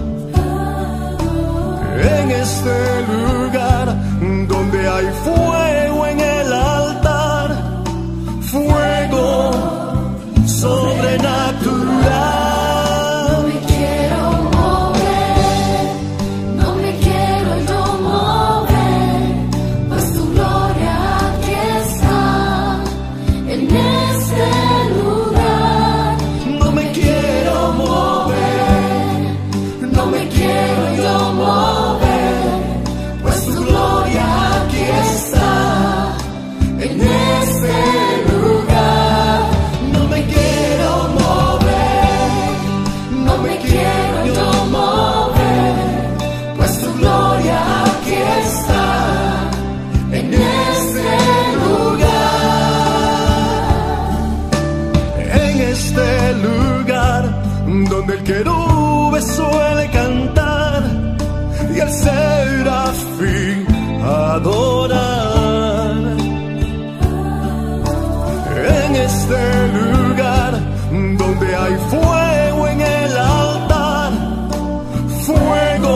En este lugar donde hay fuego en el altar, fuego sobrenatural. No me quiero mover, no me quiero yo mover, pues tu gloria aquí está, en este lugar. No me quiero mover, no me quiero yo mover, pues tu gloria aquí está, en este lugar. No me quiero mover, no me quiero yo mover, pues tu gloria aquí está, en este lugar. En este lugar donde el querube suele cantar y el serafín adorar. En este lugar donde hay fuego en el altar, fuego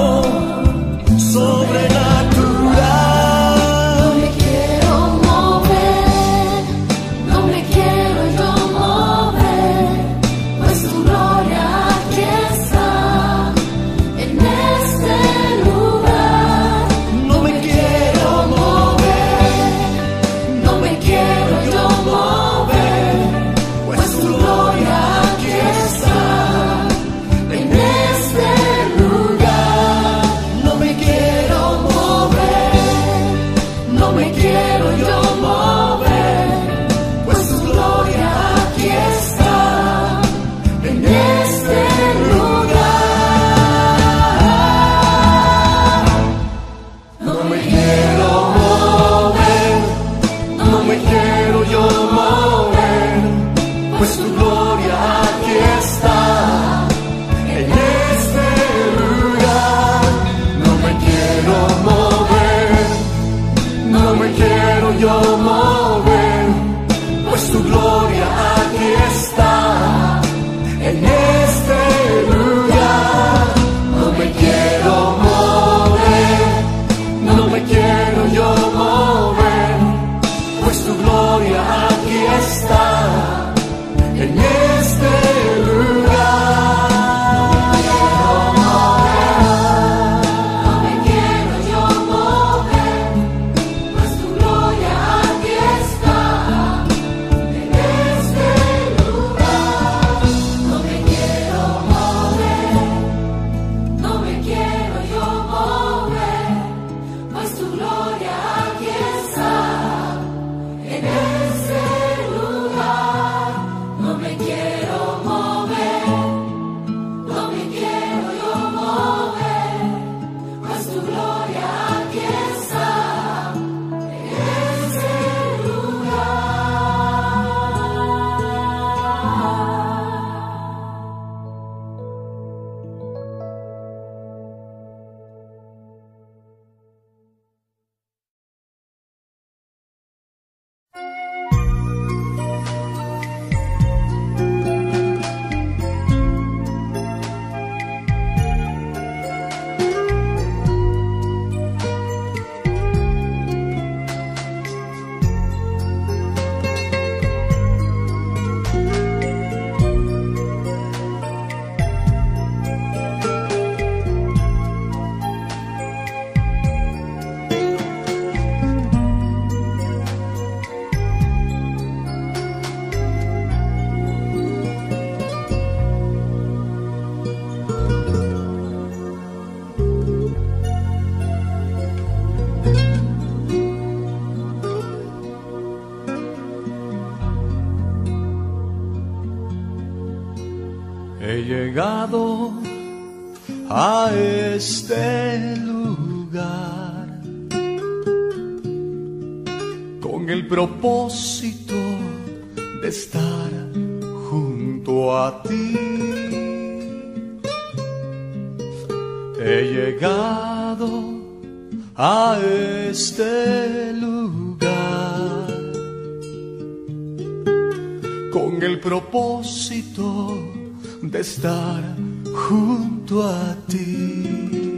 sobrenatural. No me quiero mover, no me quiero yo mover, pues tu gloria aquí está, en este lugar. No me quiero mover, no me quiero yo mover, pues tu gloria aquí está, en este lugar. No me quiero mover, no me quiero yo mover, pues tu gloria aquí está, en este lugar. No me quiero mover, no me quiero yo mover, pues tu gloria aquí está, en este lugar. No me quiero mover, no me quiero yo mover, pues tu gloria aquí está, en este lugar. No me quiero mover, no me quiero yo mover, llegado a este lugar con el propósito de estar junto a ti. He llegado a este lugar con el propósito de estar junto a ti,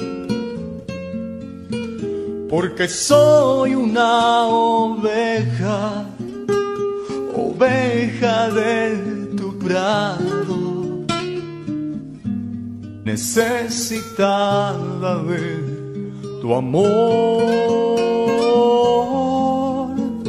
porque soy una oveja, oveja de tu prado, necesitada de tu amor.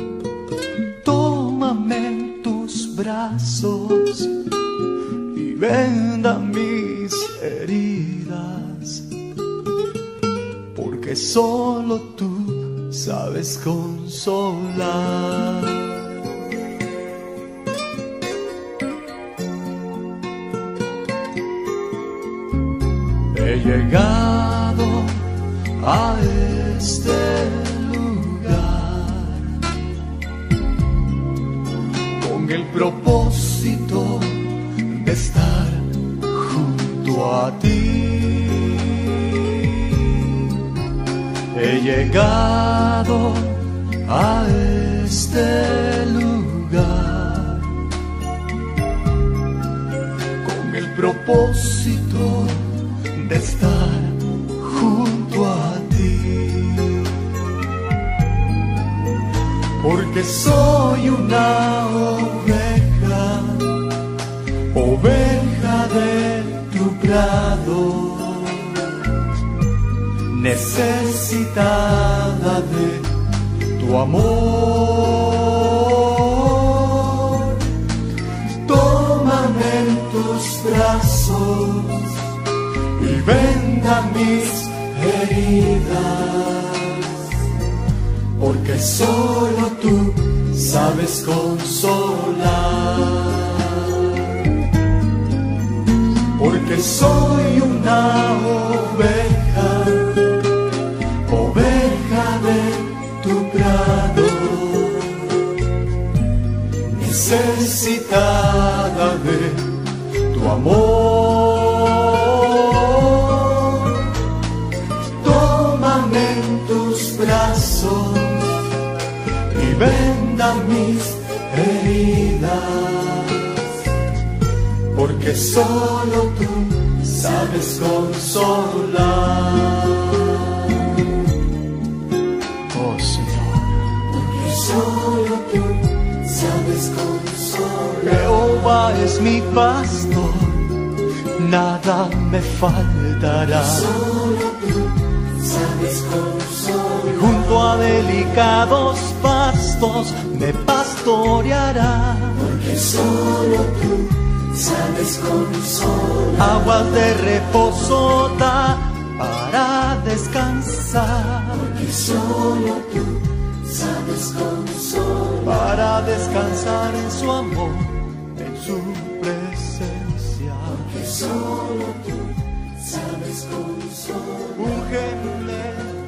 Tómame en tus brazos y venda mis heridas, porque solo tú sabes consolar. He llegado a este lugar con el propósito de estar junto a ti. He llegado a este lugar con el propósito de estar junto a ti, porque soy una oveja, oveja de tu prado, necesitada de tu amor. Tómame en tus brazos y venda mis heridas, porque solo tú sabes consolar. Porque soy una oveja, oveja de tu prado, necesitada de tu amor. Tómame en tus brazos y venda mis heridas, porque solo tú sabes consolar. Oh Señor, porque solo tú sabes consolar. Jehová es mi pastor, nada me faltará. Solo tú sabes consolar. Junto a delicados pastos me pastoreará. Porque solo tú sabes consolar. Aguas de reposo da para descansar. Porque solo tú sabes consolar. Para descansar en su amor, en su presencia. Porque solo tú sabes consolar. Úngeme,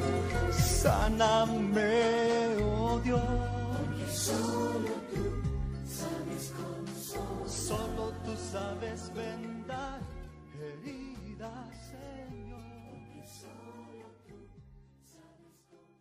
sáname, oh Dios. Porque solo tú sabes consolar. Solo tú sabes vendar heridas, Señor. Porque solo tú sabes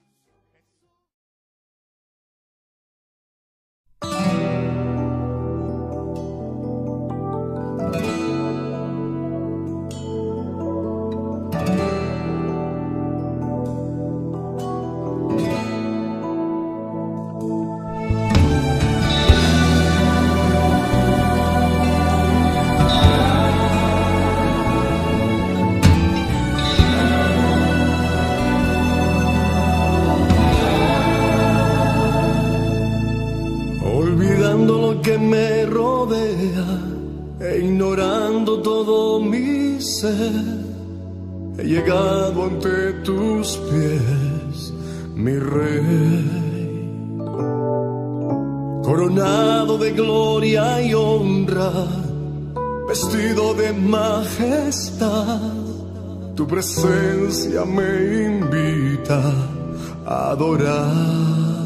que me rodea e ignorando todo mi ser, he llegado ante tus pies, mi Rey, coronado de gloria y honra, vestido de majestad. Tu presencia me invita a adorar.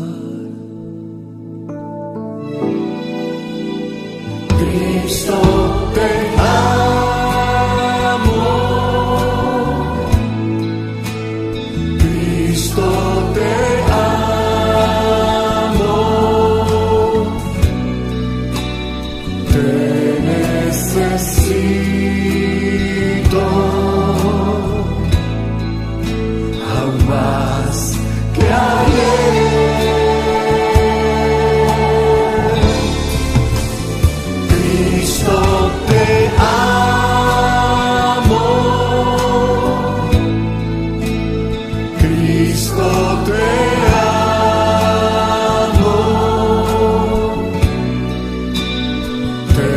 Cristo, te amo. Cristo, te amo. Te necesito aún más que ayer. Cristo, te amo. Cristo, te amo. Te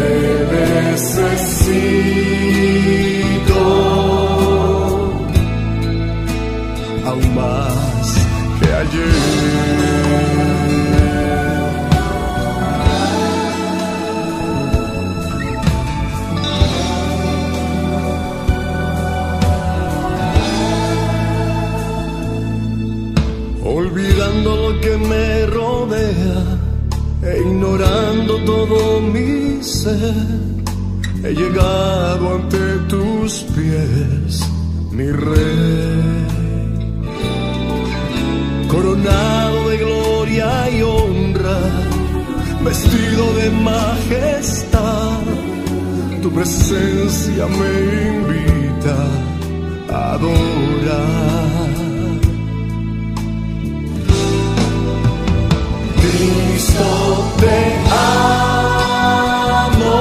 necesito aún más que ayer. Olvidando lo que me rodea e ignorando todo mi ser, he llegado ante tus pies, mi Rey. Coronado de gloria y honra, vestido de majestad, tu presencia me invita a adorar. Cristo, te amo.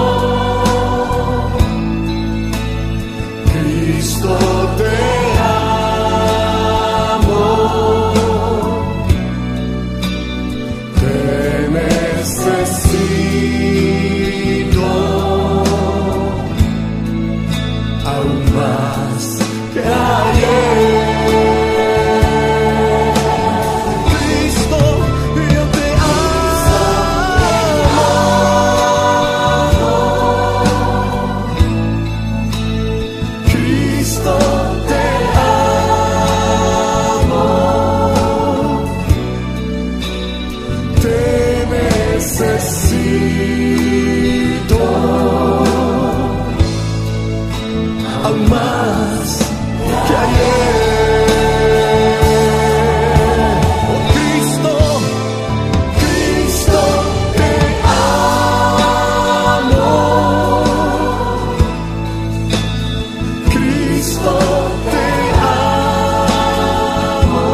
Cristo, te amo. Te necesito aún más que ayer. Aún más que ayer. Oh Cristo, Cristo, te amo. Cristo, te amo.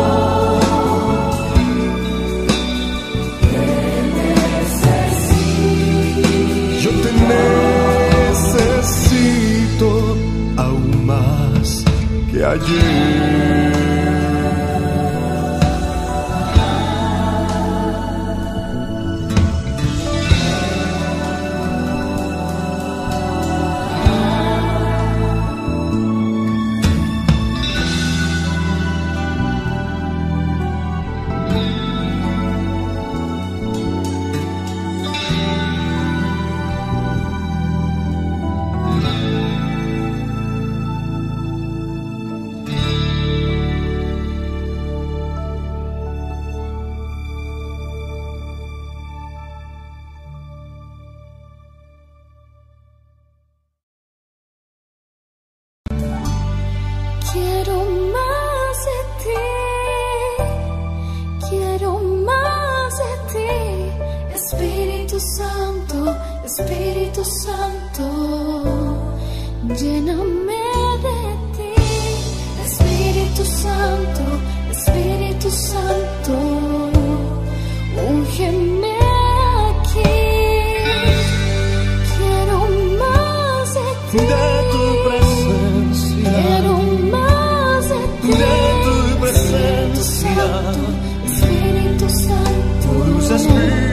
Te necesito. Yo te necesito aún más que ayer. Quiero más de ti, quiero más de ti, Espíritu Santo, Espíritu Santo, lléname de ti, Espíritu Santo, Espíritu Santo, úngeme aquí, quiero más de ti, De tu presencia, quiero más de ti, de tu presencia, Espíritu Santo, por tus espíritus.